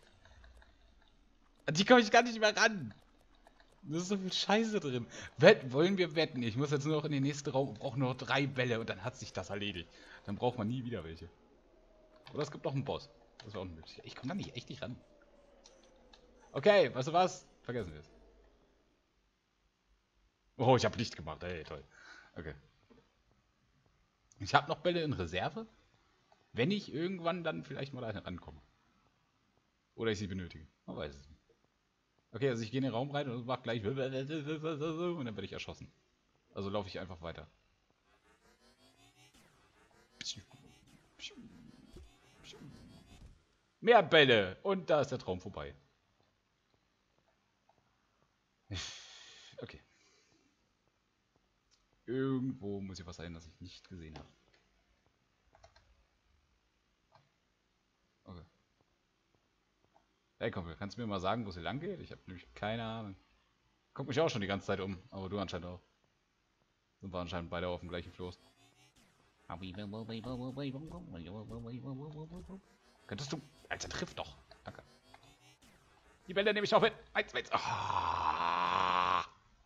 Speaker 1: Die komme ich gar nicht mehr ran. Da ist so viel Scheiße drin. Wett, wollen wir wetten? Ich muss jetzt nur noch in den nächsten Raum und brauche nur noch drei Bälle und dann hat sich das erledigt. Dann braucht man nie wieder welche. Oder es gibt noch einen Boss. Das wäre auch eine Möglichkeit. Ich komme da nicht echt nicht ran. Okay, weißt du was? Vergessen wir es. Oh, ich habe Licht gemacht. Ey, toll. Okay. Ich habe noch Bälle in Reserve. Wenn ich irgendwann dann vielleicht mal da rankomme. Oder ich sie benötige. Man weiß es nicht. Okay, also ich gehe in den Raum rein und mach gleich. Und dann werde ich erschossen. Also laufe ich einfach weiter. Mehr Bälle. Und da ist der Traum vorbei. Okay. Irgendwo muss hier was sein, das ich nicht gesehen habe. Okay. Hey Kumpel, kannst du mir mal sagen, wo es hier lang geht? Ich habe nämlich keine Ahnung. Guck mich auch schon die ganze Zeit um, aber du anscheinend auch. Sind wir anscheinend beide auf dem gleichen Floß. Könntest du... Alter, triff doch. Danke. Die Bälle nehme ich auch mit. Eins, eins. Ah.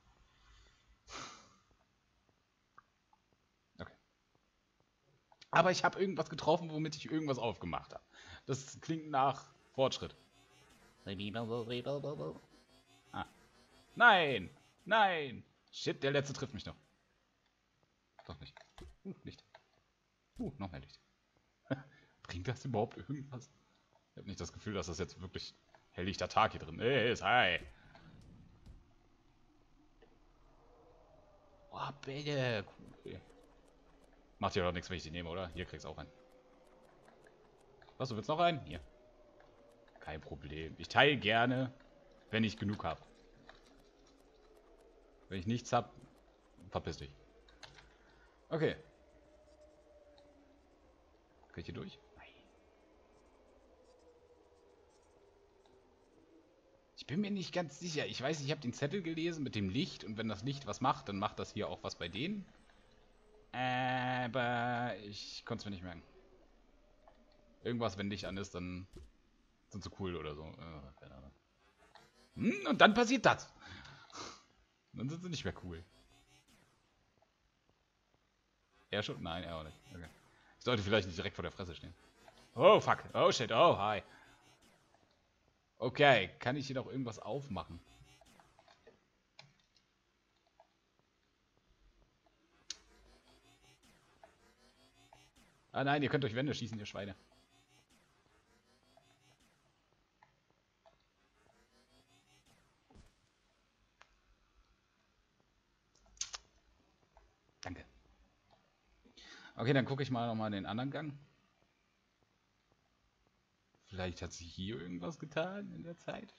Speaker 1: Okay. Aber ich habe irgendwas getroffen, womit ich irgendwas aufgemacht habe. Das klingt nach Fortschritt. Ah. Nein! Nein! Shit, der letzte trifft mich noch. Doch nicht. Uh, Licht. Uh, noch mehr Licht. Bringt das überhaupt irgendwas? Ich habe nicht das Gefühl, dass das jetzt wirklich helllichter Tag hier drin ist. Hi! Oh, bitte. Cool. Macht ja doch nichts, wenn ich die nehme, oder? Hier kriegst du auch einen. Was, du willst noch einen? Hier. Kein Problem. Ich teile gerne, wenn ich genug habe. Wenn ich nichts habe, verpiss dich. Okay. Kann ich hier durch? Nein. Ich bin mir nicht ganz sicher. Ich weiß, ich habe den Zettel gelesen mit dem Licht und wenn das Licht was macht, dann macht das hier auch was bei denen. Aber ich konnte es mir nicht merken. Irgendwas, wenn Licht an ist, dann sind sie cool oder so. Äh, keine Ahnung. Hm, und dann passiert das. Dann sind sie nicht mehr cool. Er schon? Nein, er auch nicht. Okay. Ich sollte vielleicht nicht direkt vor der Fresse stehen. Oh, fuck. Oh, shit. Oh, hi. Okay, kann ich hier noch irgendwas aufmachen? Ah nein, ihr könnt durch Wände schießen, ihr Schweine. Danke. Okay, dann gucke ich mal nochmal in den anderen Gang. Vielleicht hat sich hier irgendwas getan in der Zeit?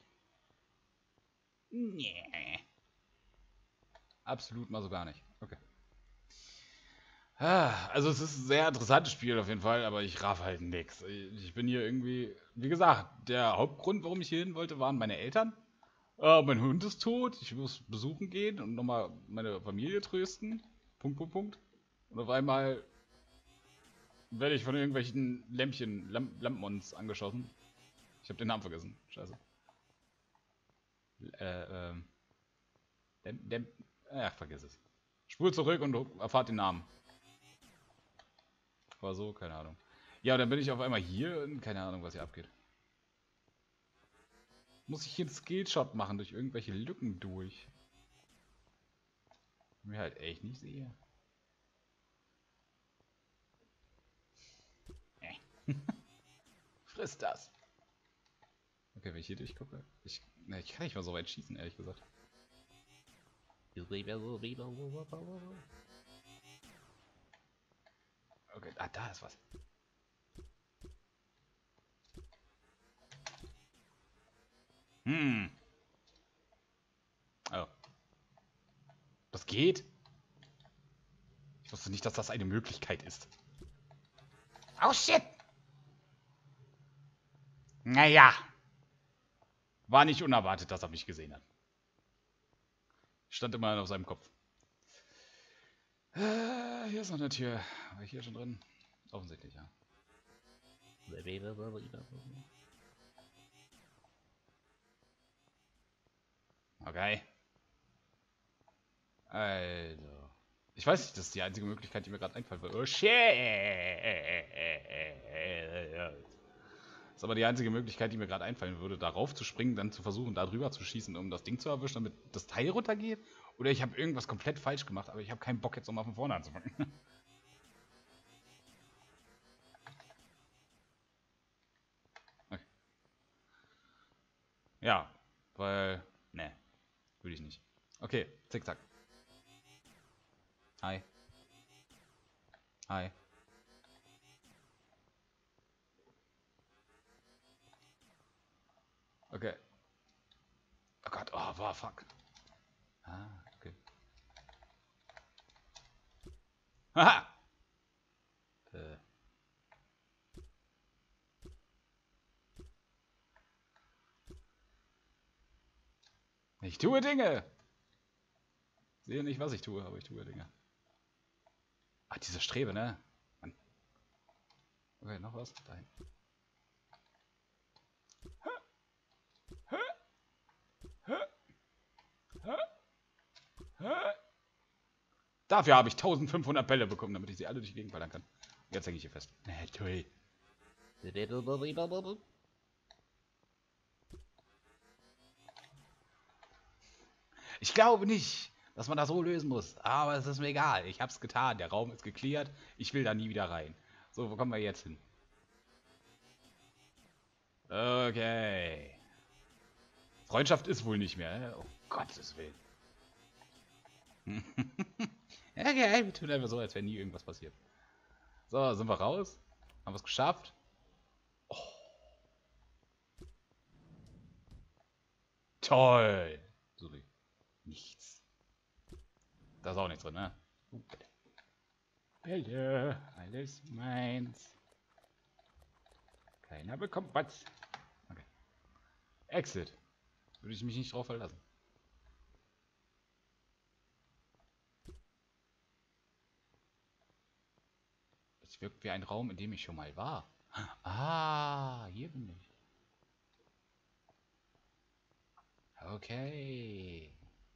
Speaker 1: Nee. Absolut mal so gar nicht. Okay. Ah, also es ist ein sehr interessantes Spiel auf jeden Fall, aber ich raff halt nix. Ich bin hier irgendwie... Wie gesagt, der Hauptgrund, warum ich hier hin wollte, waren meine Eltern. Äh, mein Hund ist tot, ich muss besuchen gehen und nochmal meine Familie trösten. Punkt, Punkt, Punkt. Und auf einmal werde ich von irgendwelchen Lämpchen, Lamp Lampmons angeschossen. Ich habe den Namen vergessen. Scheiße. Äh, ähm. Dem, dem, ach, vergiss es. Spul zurück und erfahrt den Namen. War so, keine Ahnung. Ja, und dann bin ich auf einmal hier und keine Ahnung, was hier abgeht. Muss ich hier einen Skillshot machen durch irgendwelche Lücken durch? Mir halt echt nicht sehe. Äh. Friss das. Okay, wenn ich hier durchgucke. Ich, ne, ich kann nicht mal so weit schießen, ehrlich gesagt. Okay, ah, da ist was. Hm. Oh. Das geht? Ich wusste nicht, dass das eine Möglichkeit ist. Oh shit! Naja. War nicht unerwartet, dass er mich gesehen hat. Stand immer auf seinem Kopf. Äh, hier ist noch eine Tür. War ich hier schon drin? Offensichtlich, ja. Okay. Also. Ich weiß nicht, das ist die einzige Möglichkeit, die mir gerade einfällt. Oh shit! ist aber die einzige Möglichkeit, die mir gerade einfallen würde, darauf zu springen, dann zu versuchen, da drüber zu schießen, um das Ding zu erwischen, damit das Teil runtergeht. Oder ich habe irgendwas komplett falsch gemacht, aber ich habe keinen Bock, jetzt nochmal von vorne anzufangen. Okay. Ja, weil... Ne, würde ich nicht. Okay, zickzack. Hi. Hi. Okay. Oh Gott, oh, wow, fuck. Ah, okay. Haha! Äh. Ich tue Dinge! Sehe nicht, was ich tue, aber ich tue Dinge. Ach, diese Strebe, ne? Mann. Okay, noch was? Dahin. Dafür habe ich eintausendfünfhundert Bälle bekommen, damit ich sie alle durch die Gegend ballern kann. Jetzt hänge ich hier fest. Na toll. Ich glaube nicht, dass man das so lösen muss. Aber es ist mir egal. Ich habe es getan. Der Raum ist geklärt. Ich will da nie wieder rein. So, wo kommen wir jetzt hin? Okay. Freundschaft ist wohl nicht mehr. Ne? Oh Gottes Willen. Okay, wir tun einfach so, als wäre nie irgendwas passiert. So, sind wir raus? Haben wir es geschafft? Oh. Toll. Sorry. Nichts. Da ist auch nichts drin, ne? Uh, Bälle. Bälle. Alles meins. Keiner bekommt was. Okay. Exit. Würde ich mich nicht drauf verlassen. Es wirkt wie ein Raum, in dem ich schon mal war. Ah, hier bin ich. Okay.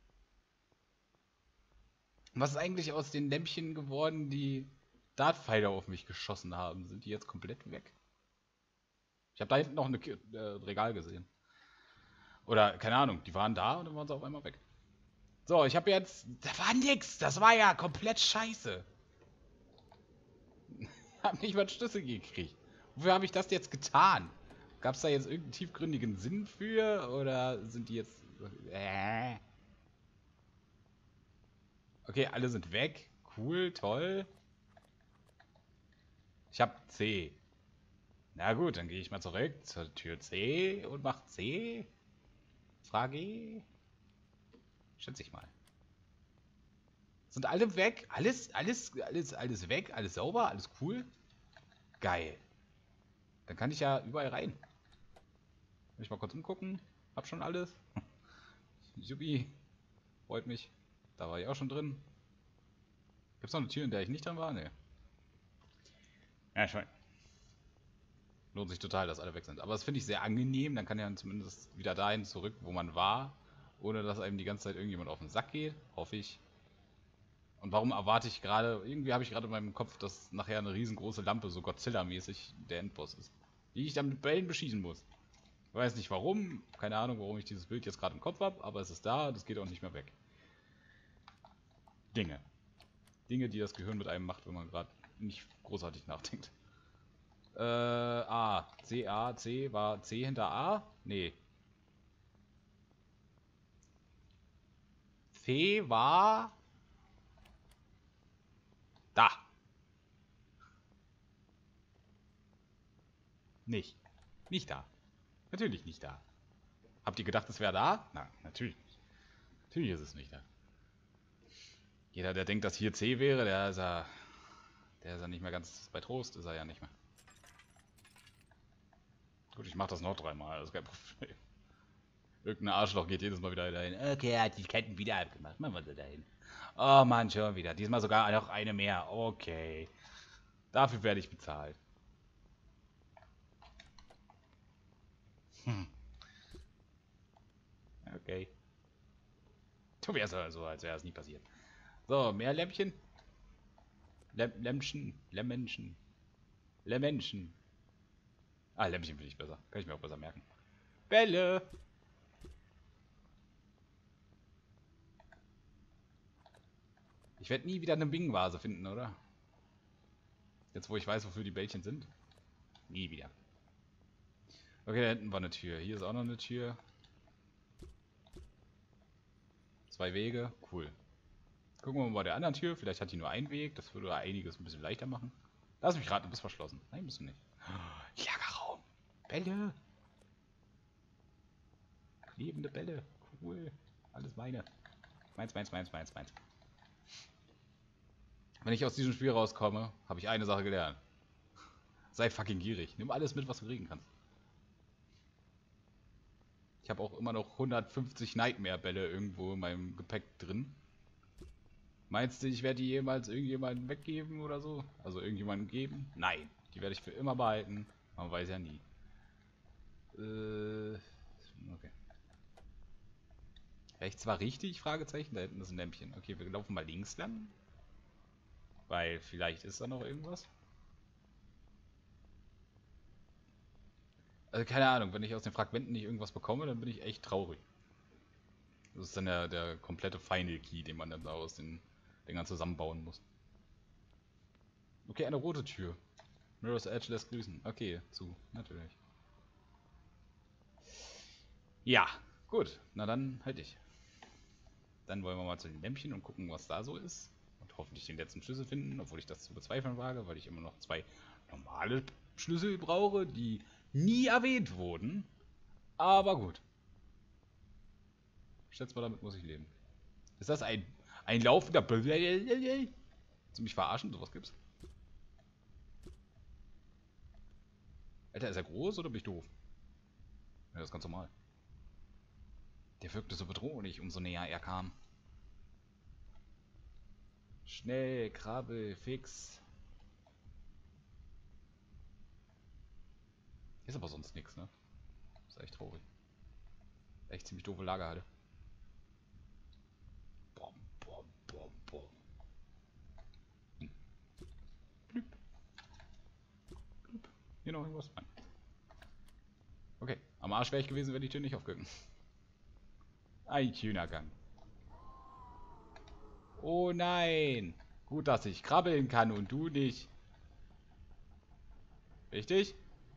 Speaker 1: Was ist eigentlich aus den Lämpchen geworden, die Dartpfeile auf mich geschossen haben? Sind die jetzt komplett weg? Ich habe da hinten noch ein äh, Regal gesehen. Oder, keine Ahnung, die waren da und dann waren sie auf einmal weg. So, ich habe jetzt... Da war nix! Das war ja komplett scheiße. Ich habe nicht mal einen Schlüssel gekriegt. Wofür habe ich das jetzt getan? Gab es da jetzt irgendeinen tiefgründigen Sinn für? Oder sind die jetzt... Äh. Okay, alle sind weg. Cool, toll. Ich habe C. Na gut, dann gehe ich mal zurück zur Tür C und mach C. Frage. Schätze ich mal. Sind alle weg? Alles, alles, alles, alles weg? Alles sauber? Alles cool? Geil. Dann kann ich ja überall rein. Will ich mal kurz umgucken. Hab schon alles. Supi. Freut mich. Da war ich auch schon drin. Gibt es noch eine Tür, in der ich nicht drin war? Nee. Ja, schon. Lohnt sich total, dass alle weg sind. Aber das finde ich sehr angenehm. Dann kann ja zumindest wieder dahin zurück, wo man war. Ohne dass einem die ganze Zeit irgendjemand auf den Sack geht. Hoffe ich. Und warum erwarte ich gerade... Irgendwie habe ich gerade in meinem Kopf, dass nachher eine riesengroße Lampe, so Godzilla-mäßig, der Endboss ist. Die ich dann mit Bällen beschießen muss. Ich weiß nicht warum. Keine Ahnung, warum ich dieses Bild jetzt gerade im Kopf habe. Aber es ist da. Das geht auch nicht mehr weg. Dinge. Dinge, die das Gehirn mit einem macht, wenn man gerade nicht großartig nachdenkt. Äh, A. C, A, C. War C hinter A? Nee. C war... Da. Nicht. Nicht da. Natürlich nicht da. Habt ihr gedacht, es wäre da? Nein, natürlich nicht. Natürlich ist es nicht da. Jeder, der denkt, dass hier C wäre, der ist ja... Der ist ja nicht mehr ganz bei Trost, ist er ja nicht mehr. Gut, ich mach das noch dreimal, das ist kein Problem. Irgendein Arschloch geht jedes Mal wieder dahin. Okay, er hat die Ketten wieder abgemacht. Machen wir sie dahin. Oh Mann, schon wieder. Diesmal sogar noch eine mehr. Okay. Dafür werde ich bezahlt. Hm. Okay. Tu mir so, so als wäre es nie passiert. So, mehr Lämpchen. Läm Lämpchen. Lämmenchen. Lämmenchen. Ah, Lämpchen finde ich besser. Kann ich mir auch besser merken. Bälle! Ich werde nie wieder eine Bing-Vase finden, oder? Jetzt, wo ich weiß, wofür die Bällchen sind. Nie wieder. Okay, da hinten war eine Tür. Hier ist auch noch eine Tür. Zwei Wege. Cool. Gucken wir mal bei der anderen Tür. Vielleicht hat die nur einen Weg. Das würde einiges ein bisschen leichter machen. Lass mich raten, du bist verschlossen. Nein, bist du nicht. Lagerraum. Bälle. Lebende Bälle. Cool. Alles meine. Meins, meins, meins, meins, meins. Wenn ich aus diesem Spiel rauskomme, habe ich eine Sache gelernt. Sei fucking gierig. Nimm alles mit, was du kriegen kannst. Ich habe auch immer noch hundertfünfzig Nightmare-Bälle irgendwo in meinem Gepäck drin. Meinst du, ich werde die jemals irgendjemandem weggeben oder so? Also irgendjemandem geben? Nein. Die werde ich für immer behalten. Man weiß ja nie. Äh, okay. Rechts war richtig? Fragezeichen. Da hinten ist ein Lämpchen. Okay, wir laufen mal links lang. Weil vielleicht ist da noch irgendwas. Also keine Ahnung, wenn ich aus den Fragmenten nicht irgendwas bekomme, dann bin ich echt traurig. Das ist dann der, der komplette Final Key, den man dann da aus den Dingern zusammenbauen muss. Okay, eine rote Tür. Mirror's Edge lässt grüßen. Okay, zu, natürlich. Ja, gut. Na dann halt ich. Dann wollen wir mal zu den Lämpchen und gucken, was da so ist. Und hoffentlich den letzten Schlüssel finden, obwohl ich das zu bezweifeln wage, weil ich immer noch zwei normale Schlüssel brauche, die nie erwähnt wurden. Aber gut. Ich schätze mal, damit muss ich leben. Ist das ein, ein laufender... Willst du mich verarschen? Sowas gibt's? Alter, ist er groß oder bin ich doof? Ja, das ist ganz normal. Der wirkte so bedrohlich, umso näher er kam. Schnell, krabbel, fix. Hier ist aber sonst nichts, ne? Ist echt traurig. Echt ziemlich doofe Lagerhalle. Bom, bom, bom, bom. Hm. Blüp. Blüp. Hier noch irgendwas? Nein. Okay, am Arsch wäre ich gewesen, wenn die Tür nicht aufgegangen. Ein Hühnergang. Oh nein. Gut, dass ich krabbeln kann und du nicht. Richtig?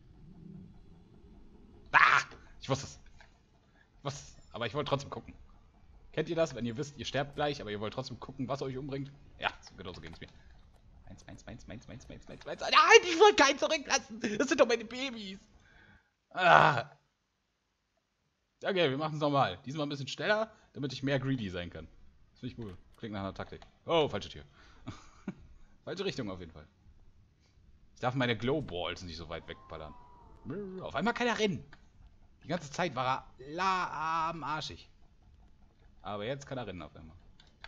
Speaker 1: Ah! Ich wusste es. Was? Aber ich wollte trotzdem gucken. Kennt ihr das, wenn ihr wisst, ihr sterbt gleich, aber ihr wollt trotzdem gucken, was euch umbringt? Ja, genau so ging es mir. Meins, meins, meins, meins, meins, meins, meins, meins. Nein, ich wollte keinen zurücklassen. Das sind doch meine Babys. Ah. Okay, wir machen es nochmal. Diesmal ein bisschen schneller, damit ich mehr greedy sein kann. Das finde ich cool. Klingt nach einer Taktik. Oh, falsche Tür. Falsche Richtung auf jeden Fall. Ich darf meine Glowballs nicht so weit wegballern. Auf einmal kann er rennen. Die ganze Zeit war er lahmarschig. Aber jetzt kann er rennen auf einmal.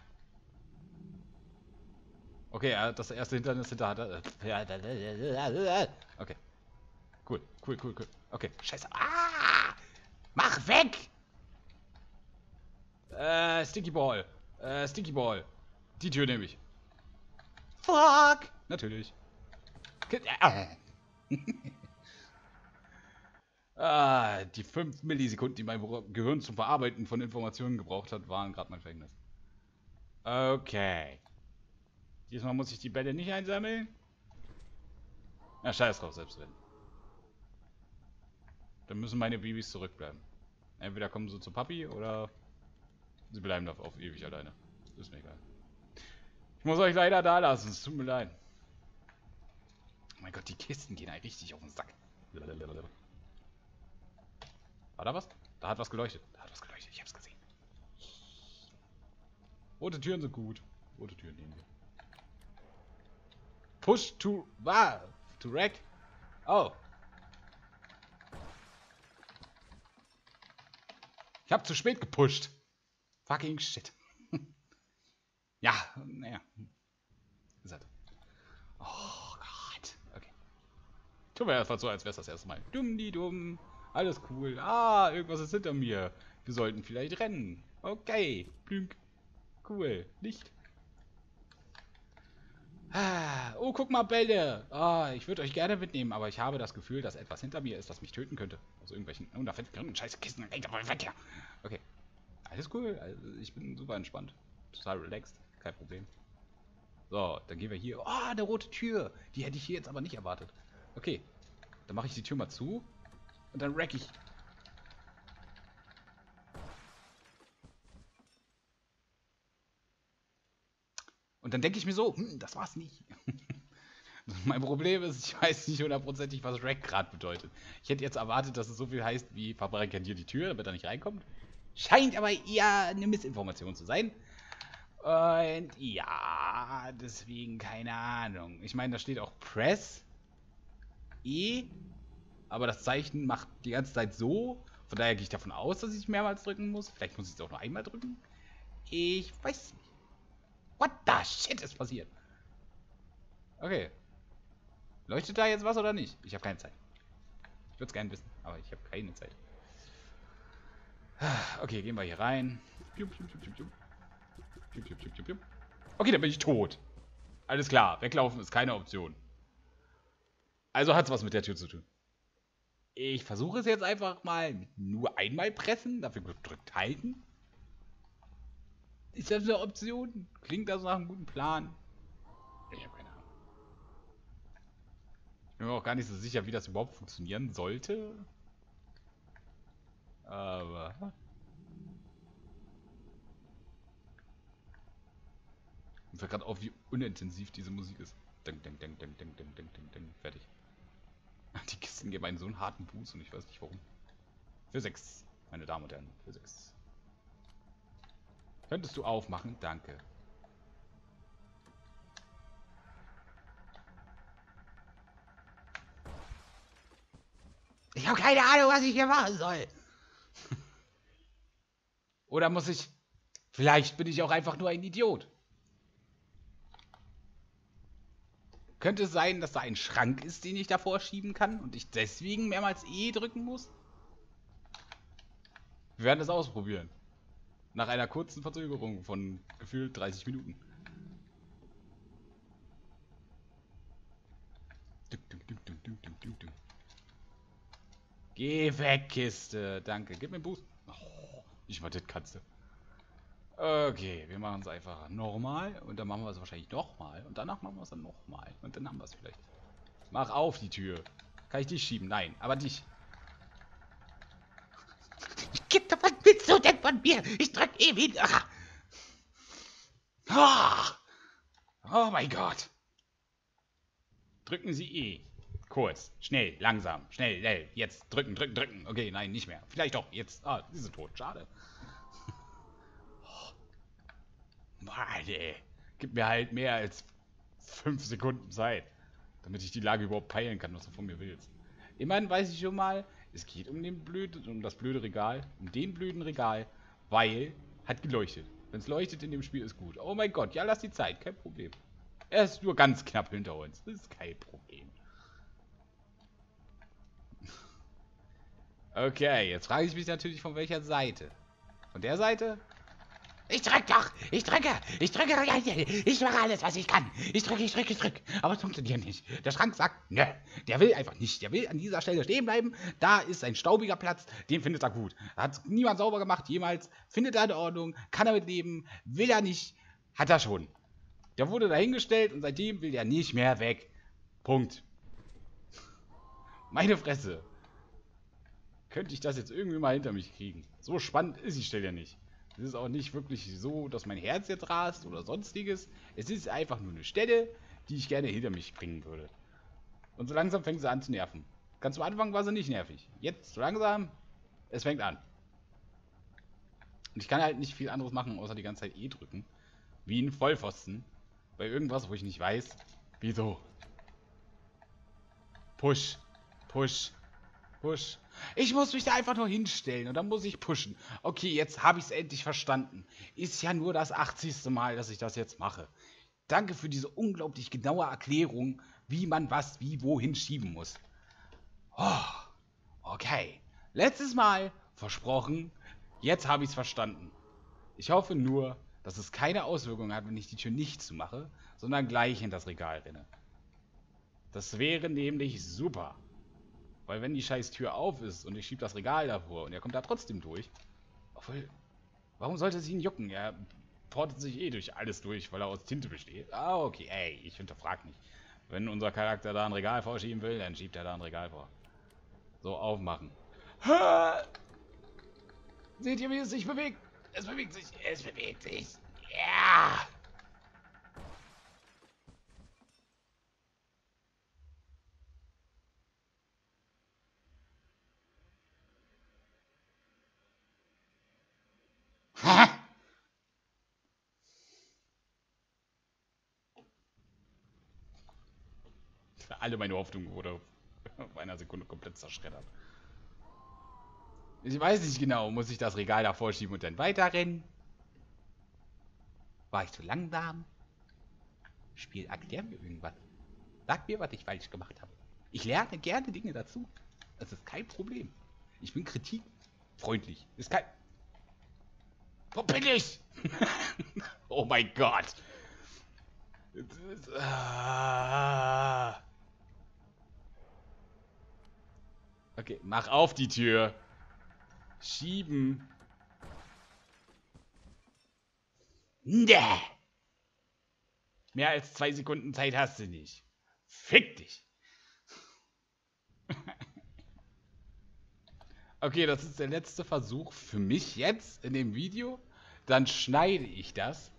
Speaker 1: Okay, er hat das erste Hindernis hinter hat er. Okay. Cool, cool, cool, cool. Okay, scheiße. Ah! Mach weg! Äh, Stinky Ball. Äh, Stinky Ball. Die Tür nehme ich. Fuck! Natürlich. Ah, die fünf Millisekunden, die mein Gehirn zum Verarbeiten von Informationen gebraucht hat, waren gerade mein Verhängnis. Okay. Diesmal muss ich die Bälle nicht einsammeln. Na, scheiß drauf, selbst wenn. Dann müssen meine Babys zurückbleiben. Entweder kommen sie zu Papi oder sie bleiben da auf ewig alleine. Ist mir egal. Ich muss euch leider da lassen, es tut mir leid. Oh mein Gott, die Kisten gehen halt richtig auf den Sack. War da was? Da hat was geleuchtet. Da hat was geleuchtet, ich hab's gesehen. Rote Türen sind gut. Rote Türen nehmen wir. Push to... Wow. To wreck. Oh. Ich hab zu spät gepusht. Fucking shit. Ja, naja. Ist halt. Oh Gott. Okay. Tun wir erstmal so, als wäre es das erste Mal. Dumm, die dumm. Alles cool. Ah, irgendwas ist hinter mir. Wir sollten vielleicht rennen. Okay. Blünk. Cool. Licht. Ah, oh, guck mal, Bälle. Ah, ich würde euch gerne mitnehmen, aber ich habe das Gefühl, dass etwas hinter mir ist, das mich töten könnte. Aus irgendwelchen... Oh, da fällt ein scheiß Kissen. Okay. Alles cool. Also, ich bin super entspannt. Total relaxed. Kein Problem. So, dann gehen wir hier. Oh, eine rote Tür. Die hätte ich hier jetzt aber nicht erwartet. Okay. Dann mache ich die Tür mal zu. Und dann wreck ich. Und dann denke ich mir so, hm, das war's nicht. Mein Problem ist, ich weiß nicht hundertprozentig, was Wreck gerade bedeutet. Ich hätte jetzt erwartet, dass es so viel heißt wie verbarrikadier die Tür, damit er nicht reinkommt. Scheint aber eher eine Missinformation zu sein. Und ja, deswegen keine Ahnung. Ich meine, da steht auch Press E, aber das Zeichen macht die ganze Zeit so. Von daher gehe ich davon aus, dass ich mehrmals drücken muss. Vielleicht muss ich es auch nur einmal drücken. Ich weiß nicht. What the shit ist passiert? Okay. Leuchtet da jetzt was oder nicht? Ich habe keine Zeit. Ich würde es gerne wissen, aber ich habe keine Zeit. Okay, gehen wir hier rein. Okay, dann bin ich tot. Alles klar, weglaufen ist keine Option. Also hat es was mit der Tür zu tun. Ich versuche es jetzt einfach mal mit nur einmal pressen, dafür gedrückt halten. Ist das eine Option? Klingt das nach einem guten Plan? Ich habe keine Ahnung. Ich bin mir auch gar nicht so sicher, wie das überhaupt funktionieren sollte. Aber... Mir fällt gerade auf, wie unintensiv diese Musik ist. Ding, ding, ding, ding, ding, ding, ding, ding, ding. Fertig. Die Kisten geben einen so einen harten Boost und ich weiß nicht warum. Für sechs, meine Damen und Herren. Für sechs. Könntest du aufmachen? Danke. Ich habe keine Ahnung, was ich hier machen soll. Oder muss ich... Vielleicht bin ich auch einfach nur ein Idiot. Könnte es sein, dass da ein Schrank ist, den ich davor schieben kann und ich deswegen mehrmals E drücken muss? Wir werden es ausprobieren. Nach einer kurzen Verzögerung von gefühlt dreißig Minuten. Geh weg, Kiste. Danke. Gib mir einen Boost. Oh, ich war das Katze. Okay, wir machen es einfach normal. Und dann machen wir es wahrscheinlich nochmal. Und danach machen wir es dann nochmal. Und dann haben wir es vielleicht. Mach auf die Tür. Kann ich dich schieben? Nein, aber dich. Was willst du denn von mir? Ich drück eh wieder. Oh, oh mein Gott. Drücken Sie E. Kurz, schnell, langsam, schnell, schnell. Jetzt drücken, drücken, drücken. Okay, nein, nicht mehr. Vielleicht doch, jetzt. Ah, sie sind tot. Schade. Warte. Gib mir halt mehr als fünf Sekunden Zeit, damit ich die Lage überhaupt peilen kann, was du von mir willst. Immerhin weiß ich schon mal, es geht um den blöden, um das blöde Regal, um den blöden Regal, weil hat geleuchtet. Wenn es leuchtet in dem Spiel, ist gut. Oh mein Gott, ja, lass die Zeit, kein Problem. Er ist nur ganz knapp hinter uns, das ist kein Problem. Okay, jetzt frage ich mich natürlich, von welcher Seite. Von der Seite? Ich drück doch! Ich drücke! Ich drücke! Ich mache alles, was ich kann! Ich drücke, ich drücke, ich drücke! Aber es funktioniert nicht. Der Schrank sagt, ne, der will einfach nicht. Der will an dieser Stelle stehen bleiben. Da ist ein staubiger Platz, den findet er gut. Hat niemand sauber gemacht, jemals. Findet er in Ordnung, kann er mit leben, will er nicht, hat er schon. Der wurde dahingestellt und seitdem will er nicht mehr weg. Punkt. Meine Fresse. Könnte ich das jetzt irgendwie mal hinter mich kriegen? So spannend ist die Stelle nicht. Es ist auch nicht wirklich so, dass mein Herz jetzt rast oder sonstiges. Es ist einfach nur eine Stelle, die ich gerne hinter mich bringen würde. Und so langsam fängt sie an zu nerven. Ganz am Anfang war sie nicht nervig. Jetzt so langsam, es fängt an. Und ich kann halt nicht viel anderes machen, außer die ganze Zeit E drücken. Wie ein Vollpfosten. Bei irgendwas, wo ich nicht weiß, wieso. Push. Push. Push. Ich muss mich da einfach nur hinstellen und dann muss ich pushen. Okay, jetzt habe ich es endlich verstanden. Ist ja nur das achtzigste Mal, dass ich das jetzt mache. Danke für diese unglaublich genaue Erklärung, wie man was wie wohin schieben muss. Oh, okay. Letztes Mal versprochen, jetzt habe ich es verstanden. Ich hoffe nur, dass dass es keine Auswirkungen hat, wenn ich die Tür nicht zumache, sondern gleich in das Regal renne. Das wäre nämlich super. Weil wenn die scheiß Tür auf ist und ich schiebe das Regal davor und er kommt da trotzdem durch. Obwohl, warum sollte es ihn jucken? Er portet sich eh durch alles durch, weil er aus Tinte besteht. Ah, okay, ey, ich hinterfrag nicht. Wenn unser Charakter da ein Regal vorschieben will, dann schiebt er da ein Regal vor. So, aufmachen. Ha! Seht ihr, wie es sich bewegt? Es bewegt sich, es bewegt sich. Ja! Ha! Alle meine Hoffnung wurde auf einer Sekunde komplett zerschreddert. Ich weiß nicht genau, muss ich das Regal davor schieben und dann weiterrennen? War ich zu langsam? Spiel, erklär mir irgendwas. Sag mir, was ich falsch gemacht habe. Ich lerne gerne Dinge dazu. Das ist kein Problem. Ich bin kritikfreundlich. Ist kein... Wo bin ich? Oh mein Gott. Okay, mach auf die Tür. Schieben. Nee. Mehr als zwei Sekunden Zeit hast du nicht. Fick dich. Okay, das ist der letzte Versuch für mich jetzt in dem Video. Dann schneide ich das.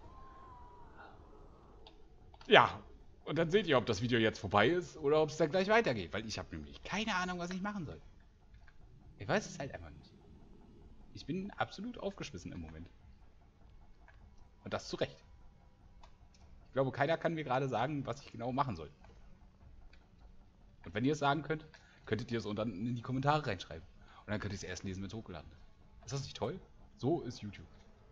Speaker 1: Ja, und dann seht ihr, ob das Video jetzt vorbei ist oder ob es dann gleich weitergeht. Weil ich habe nämlich keine Ahnung, was ich machen soll. Ich weiß es halt einfach nicht. Ich bin absolut aufgeschmissen im Moment. Und das zu Recht. Ich glaube, keiner kann mir gerade sagen, was ich genau machen soll. Und wenn ihr es sagen könnt, könntet ihr es unten in die Kommentare reinschreiben. Und dann könnt ihr es erst lesen, wenn es hochgeladen ist. Ist das nicht toll? So ist YouTube.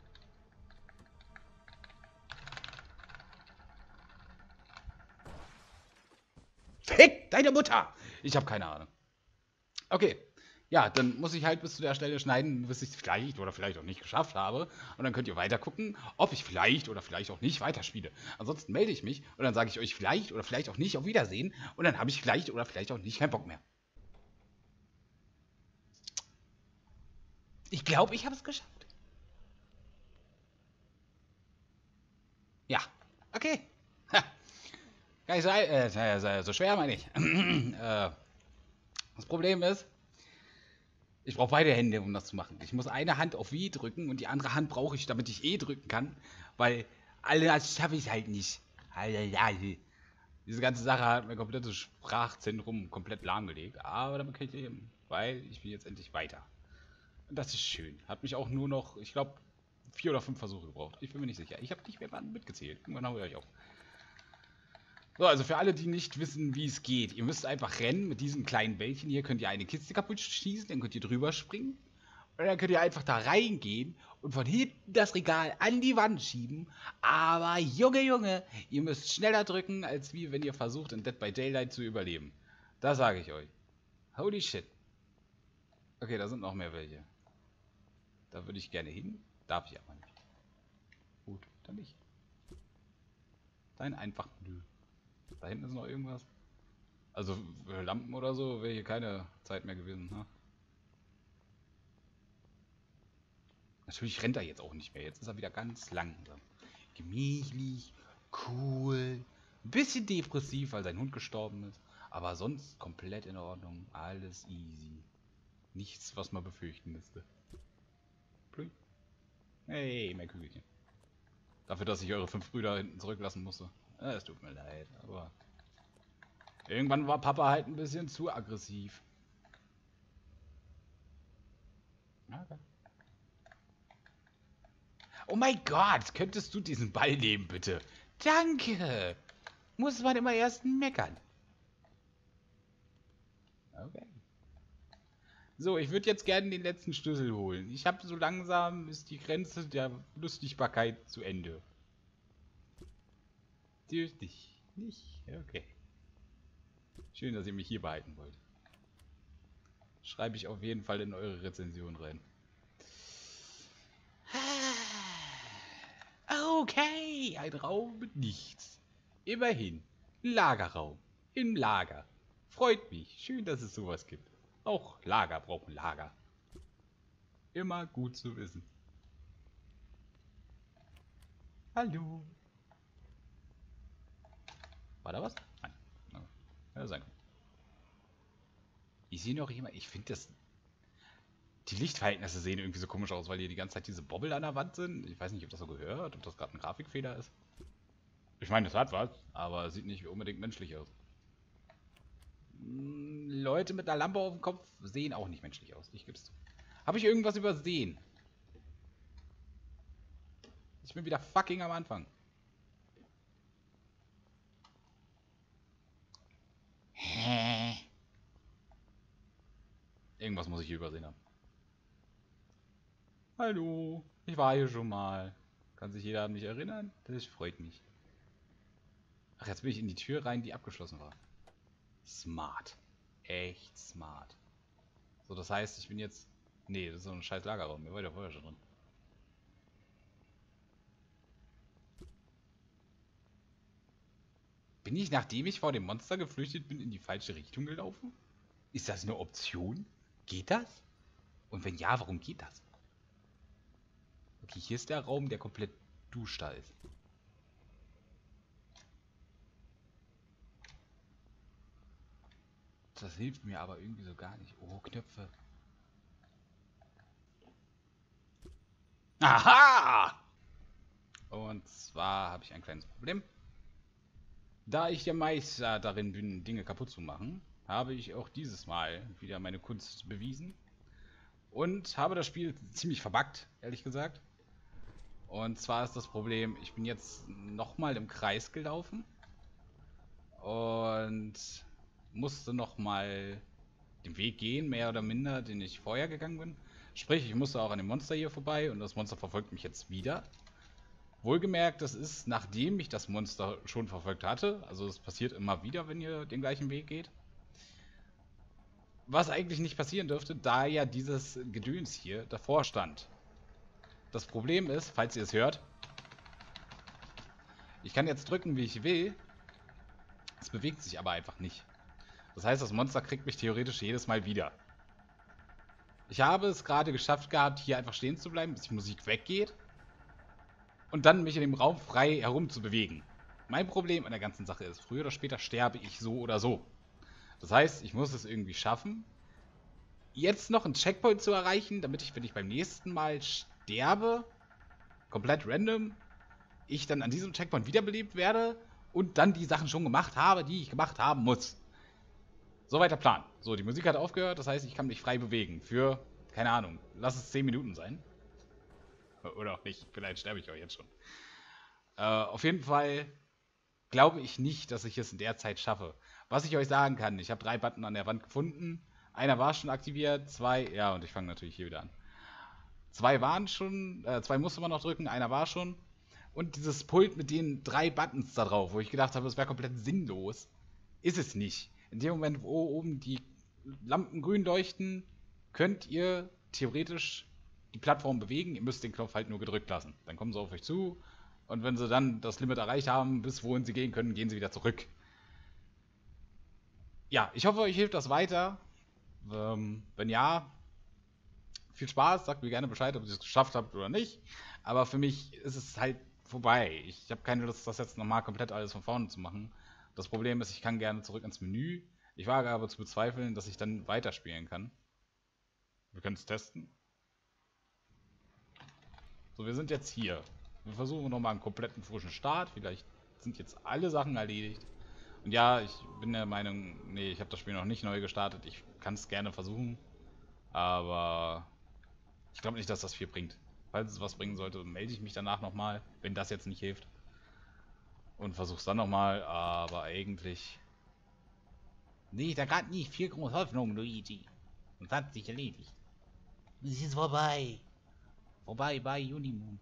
Speaker 1: Fick deine Mutter! Ich habe keine Ahnung. Okay. Ja, dann muss ich halt bis zu der Stelle schneiden, bis ich es vielleicht oder vielleicht auch nicht geschafft habe. Und dann könnt ihr weiter gucken, ob ich vielleicht oder vielleicht auch nicht weiterspiele. Ansonsten melde ich mich und dann sage ich euch vielleicht oder vielleicht auch nicht auf Wiedersehen. Und dann habe ich vielleicht oder vielleicht auch nicht keinen Bock mehr. Ich glaube, ich habe es geschafft. Ja, okay. Ha. Gar nicht so, äh, so schwer, meine ich. äh, das Problem ist, ich brauche beide Hände, um das zu machen. Ich muss eine Hand auf W drücken und die andere Hand brauche ich, damit ich E drücken kann. Weil alles schaffe ich halt nicht. Diese ganze Sache hat mein komplettes Sprachzentrum komplett lahmgelegt. Aber damit kann ich leben, weil ich bin jetzt endlich weiter. Und das ist schön. Hat mich auch nur noch, ich glaube, vier oder fünf Versuche gebraucht. Ich bin mir nicht sicher. Ich habe nicht mehr mitgezählt. Irgendwann habe ich auch. So, also für alle, die nicht wissen, wie es geht. Ihr müsst einfach rennen mit diesem kleinen Bällchen. Hier könnt ihr eine Kiste kaputt schießen, dann könnt ihr drüber springen. Und dann könnt ihr einfach da reingehen und von hinten das Regal an die Wand schieben. Aber Junge, Junge, ihr müsst schneller drücken, als wie wenn ihr versucht, in Dead by Daylight zu überleben. Das sage ich euch. Holy shit. Okay, da sind noch mehr welche. Da würde ich gerne hin. Darf ich aber nicht. Gut, dann nicht. Dann einfach nö. Da hinten ist noch irgendwas. Also für Lampen oder so wäre hier keine Zeit mehr gewesen. Ne? Natürlich rennt er jetzt auch nicht mehr. Jetzt ist er wieder ganz langsam. Gemächlich, cool. Ein bisschen depressiv, weil sein Hund gestorben ist. Aber sonst komplett in Ordnung. Alles easy. Nichts, was man befürchten müsste. Plüng. Hey, mein Kügelchen. Dafür, dass ich eure fünf Brüder hinten zurücklassen musste. Es tut mir leid, aber... Irgendwann war Papa halt ein bisschen zu aggressiv. Okay. Oh mein Gott, könntest du diesen Ball nehmen, bitte? Danke! Muss man immer erst meckern. Okay. So, ich würde jetzt gerne den letzten Schlüssel holen. Ich habe so langsam ist die Grenze der Lustigbarkeit zu Ende. Natürlich nicht. Okay. Schön, dass ihr mich hier behalten wollt. Schreibe ich auf jeden Fall in eure Rezension rein. Oh Okay, ein Raum mit nichts. Immerhin. Ein Lagerraum. Im Lager. Freut mich. Schön, dass es sowas gibt. Auch Lager brauchen Lager. Immer gut zu wissen. Hallo. War da was? Nein. Ja, sein. Ich sehe noch jemand. Ich finde das. Die Lichtverhältnisse sehen irgendwie so komisch aus, weil hier die ganze Zeit diese Bobbel an der Wand sind. Ich weiß nicht, ob das so gehört, ob das gerade ein Grafikfehler ist. Ich meine, das hat was, aber es sieht nicht unbedingt menschlich aus. Leute mit einer Lampe auf dem Kopf sehen auch nicht menschlich aus. Ich gib's zu. Habe ich irgendwas übersehen? Ich bin wieder fucking am Anfang. Hä? Irgendwas muss ich hier übersehen haben. Hallo, ich war hier schon mal. Kann sich jeder an mich erinnern? Das freut mich. Ach, jetzt bin ich in die Tür rein, die abgeschlossen war. Smart. Echt smart. So, das heißt, ich bin jetzt... Nee, das ist so ein scheiß Lagerraum. Mir war ja vorher schon drin. Bin ich, nachdem ich vor dem Monster geflüchtet bin, in die falsche Richtung gelaufen? Ist das eine Option? Geht das? Und wenn ja, warum geht das? Okay, hier ist der Raum, der komplett duster ist. Das hilft mir aber irgendwie so gar nicht. Oh, Knöpfe. Aha! Und zwar habe ich ein kleines Problem. Da ich der Meister darin bin, Dinge kaputt zu machen, habe ich auch dieses Mal wieder meine Kunst bewiesen. Und habe das Spiel ziemlich verbuggt, ehrlich gesagt. Und zwar ist das Problem, ich bin jetzt nochmal im Kreis gelaufen. Und musste nochmal den Weg gehen, mehr oder minder, den ich vorher gegangen bin. Sprich, ich musste auch an dem Monster hier vorbei und das Monster verfolgt mich jetzt wieder. Wohlgemerkt, das ist, nachdem ich das Monster schon verfolgt hatte. Also es passiert immer wieder, wenn ihr den gleichen Weg geht. Was eigentlich nicht passieren dürfte, da ja dieses Gedöns hier davor stand. Das Problem ist, falls ihr es hört, ich kann jetzt drücken, wie ich will. Es bewegt sich aber einfach nicht. Das heißt, das Monster kriegt mich theoretisch jedes Mal wieder. Ich habe es gerade geschafft gehabt, hier einfach stehen zu bleiben, bis die Musik weggeht. Und dann mich in dem Raum frei herum zu bewegen. Mein Problem an der ganzen Sache ist, früher oder später sterbe ich so oder so. Das heißt, ich muss es irgendwie schaffen, jetzt noch einen Checkpoint zu erreichen, damit ich, wenn ich beim nächsten Mal sterbe, komplett random, ich dann an diesem Checkpoint wiederbelebt werde und dann die Sachen schon gemacht habe, die ich gemacht haben muss. Soweit der Plan. So, die Musik hat aufgehört, das heißt, ich kann mich frei bewegen. Für, keine Ahnung, lass es zehn Minuten sein. Oder auch nicht, vielleicht sterbe ich auch jetzt schon. Äh, auf jeden Fall glaube ich nicht, dass ich es in der Zeit schaffe. Was ich euch sagen kann, ich habe drei Button an der Wand gefunden. Einer war schon aktiviert, zwei, ja, und ich fange natürlich hier wieder an. Zwei waren schon, äh, zwei musste man noch drücken, einer war schon. Und dieses Pult mit den drei Buttons da drauf, wo ich gedacht habe, es wäre komplett sinnlos, ist es nicht. In dem Moment, wo oben die Lampen grün leuchten, könnt ihr theoretisch die Plattform bewegen. Ihr müsst den Knopf halt nur gedrückt lassen. Dann kommen sie auf euch zu. Und wenn sie dann das Limit erreicht haben, bis wohin sie gehen können, gehen sie wieder zurück. Ja, ich hoffe, euch hilft das weiter. Ähm, wenn ja, viel Spaß. Sagt mir gerne Bescheid, ob ihr es geschafft habt oder nicht. Aber für mich ist es halt vorbei. Ich habe keine Lust, das jetzt nochmal komplett alles von vorne zu machen. Das Problem ist, ich kann gerne zurück ins Menü. Ich wage aber zu bezweifeln, dass ich dann weiterspielen kann. Wir können es testen. So, wir sind jetzt hier. Wir versuchen nochmal einen kompletten frischen Start. Vielleicht sind jetzt alle Sachen erledigt. Und ja, ich bin der Meinung, nee, ich habe das Spiel noch nicht neu gestartet. Ich kann es gerne versuchen. Aber ich glaube nicht, dass das viel bringt. Falls es was bringen sollte, melde ich mich danach nochmal, wenn das jetzt nicht hilft. Und versuch's dann nochmal, aber eigentlich... Nee, da gerade nicht viel große Hoffnung, Luigi. Und hat sich erledigt. Es ist vorbei. Vorbei bei Unimoon.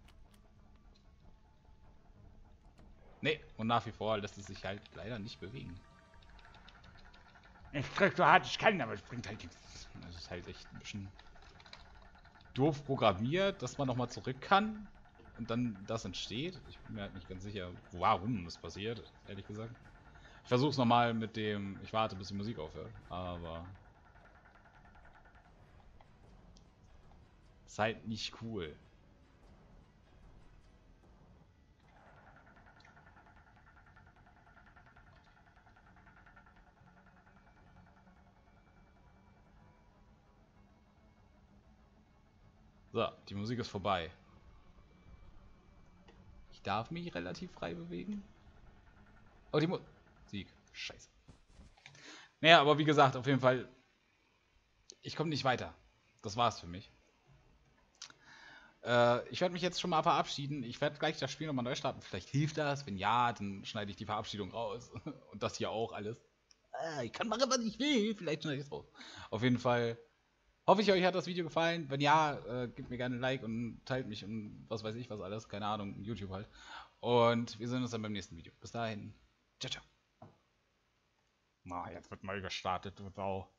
Speaker 1: Nee, und nach wie vor lässt es sich halt leider nicht bewegen. Ich drück so hart ich kann, aber es bringt halt nichts. Das ist halt echt ein bisschen doof programmiert, dass man nochmal zurück kann. und dann das entsteht. Ich bin mir halt nicht ganz sicher, warum das passiert, ehrlich gesagt. Ich versuche es nochmal mit dem, ich warte, bis die Musik aufhört, aber ist halt nicht cool. So, die Musik ist vorbei. Ich darf mich relativ frei bewegen. Oh, die Musik. Scheiße. Naja, aber wie gesagt, auf jeden Fall, ich komme nicht weiter. Das war's für mich. Äh, ich werde mich jetzt schon mal verabschieden. Ich werde gleich das Spiel nochmal neu starten. Vielleicht hilft das. Wenn ja, dann schneide ich die Verabschiedung raus. Und das hier auch alles. Äh, ich kann machen, was ich will. Vielleicht schneide ich es raus. Auf jeden Fall hoffe ich, euch hat das Video gefallen. Wenn ja, äh, gebt mir gerne ein Like und teilt mich und was weiß ich was alles. Keine Ahnung, YouTube halt. Und wir sehen uns dann beim nächsten Video. Bis dahin. Ciao, ciao. Na, jetzt wird neu gestartet, du Sau.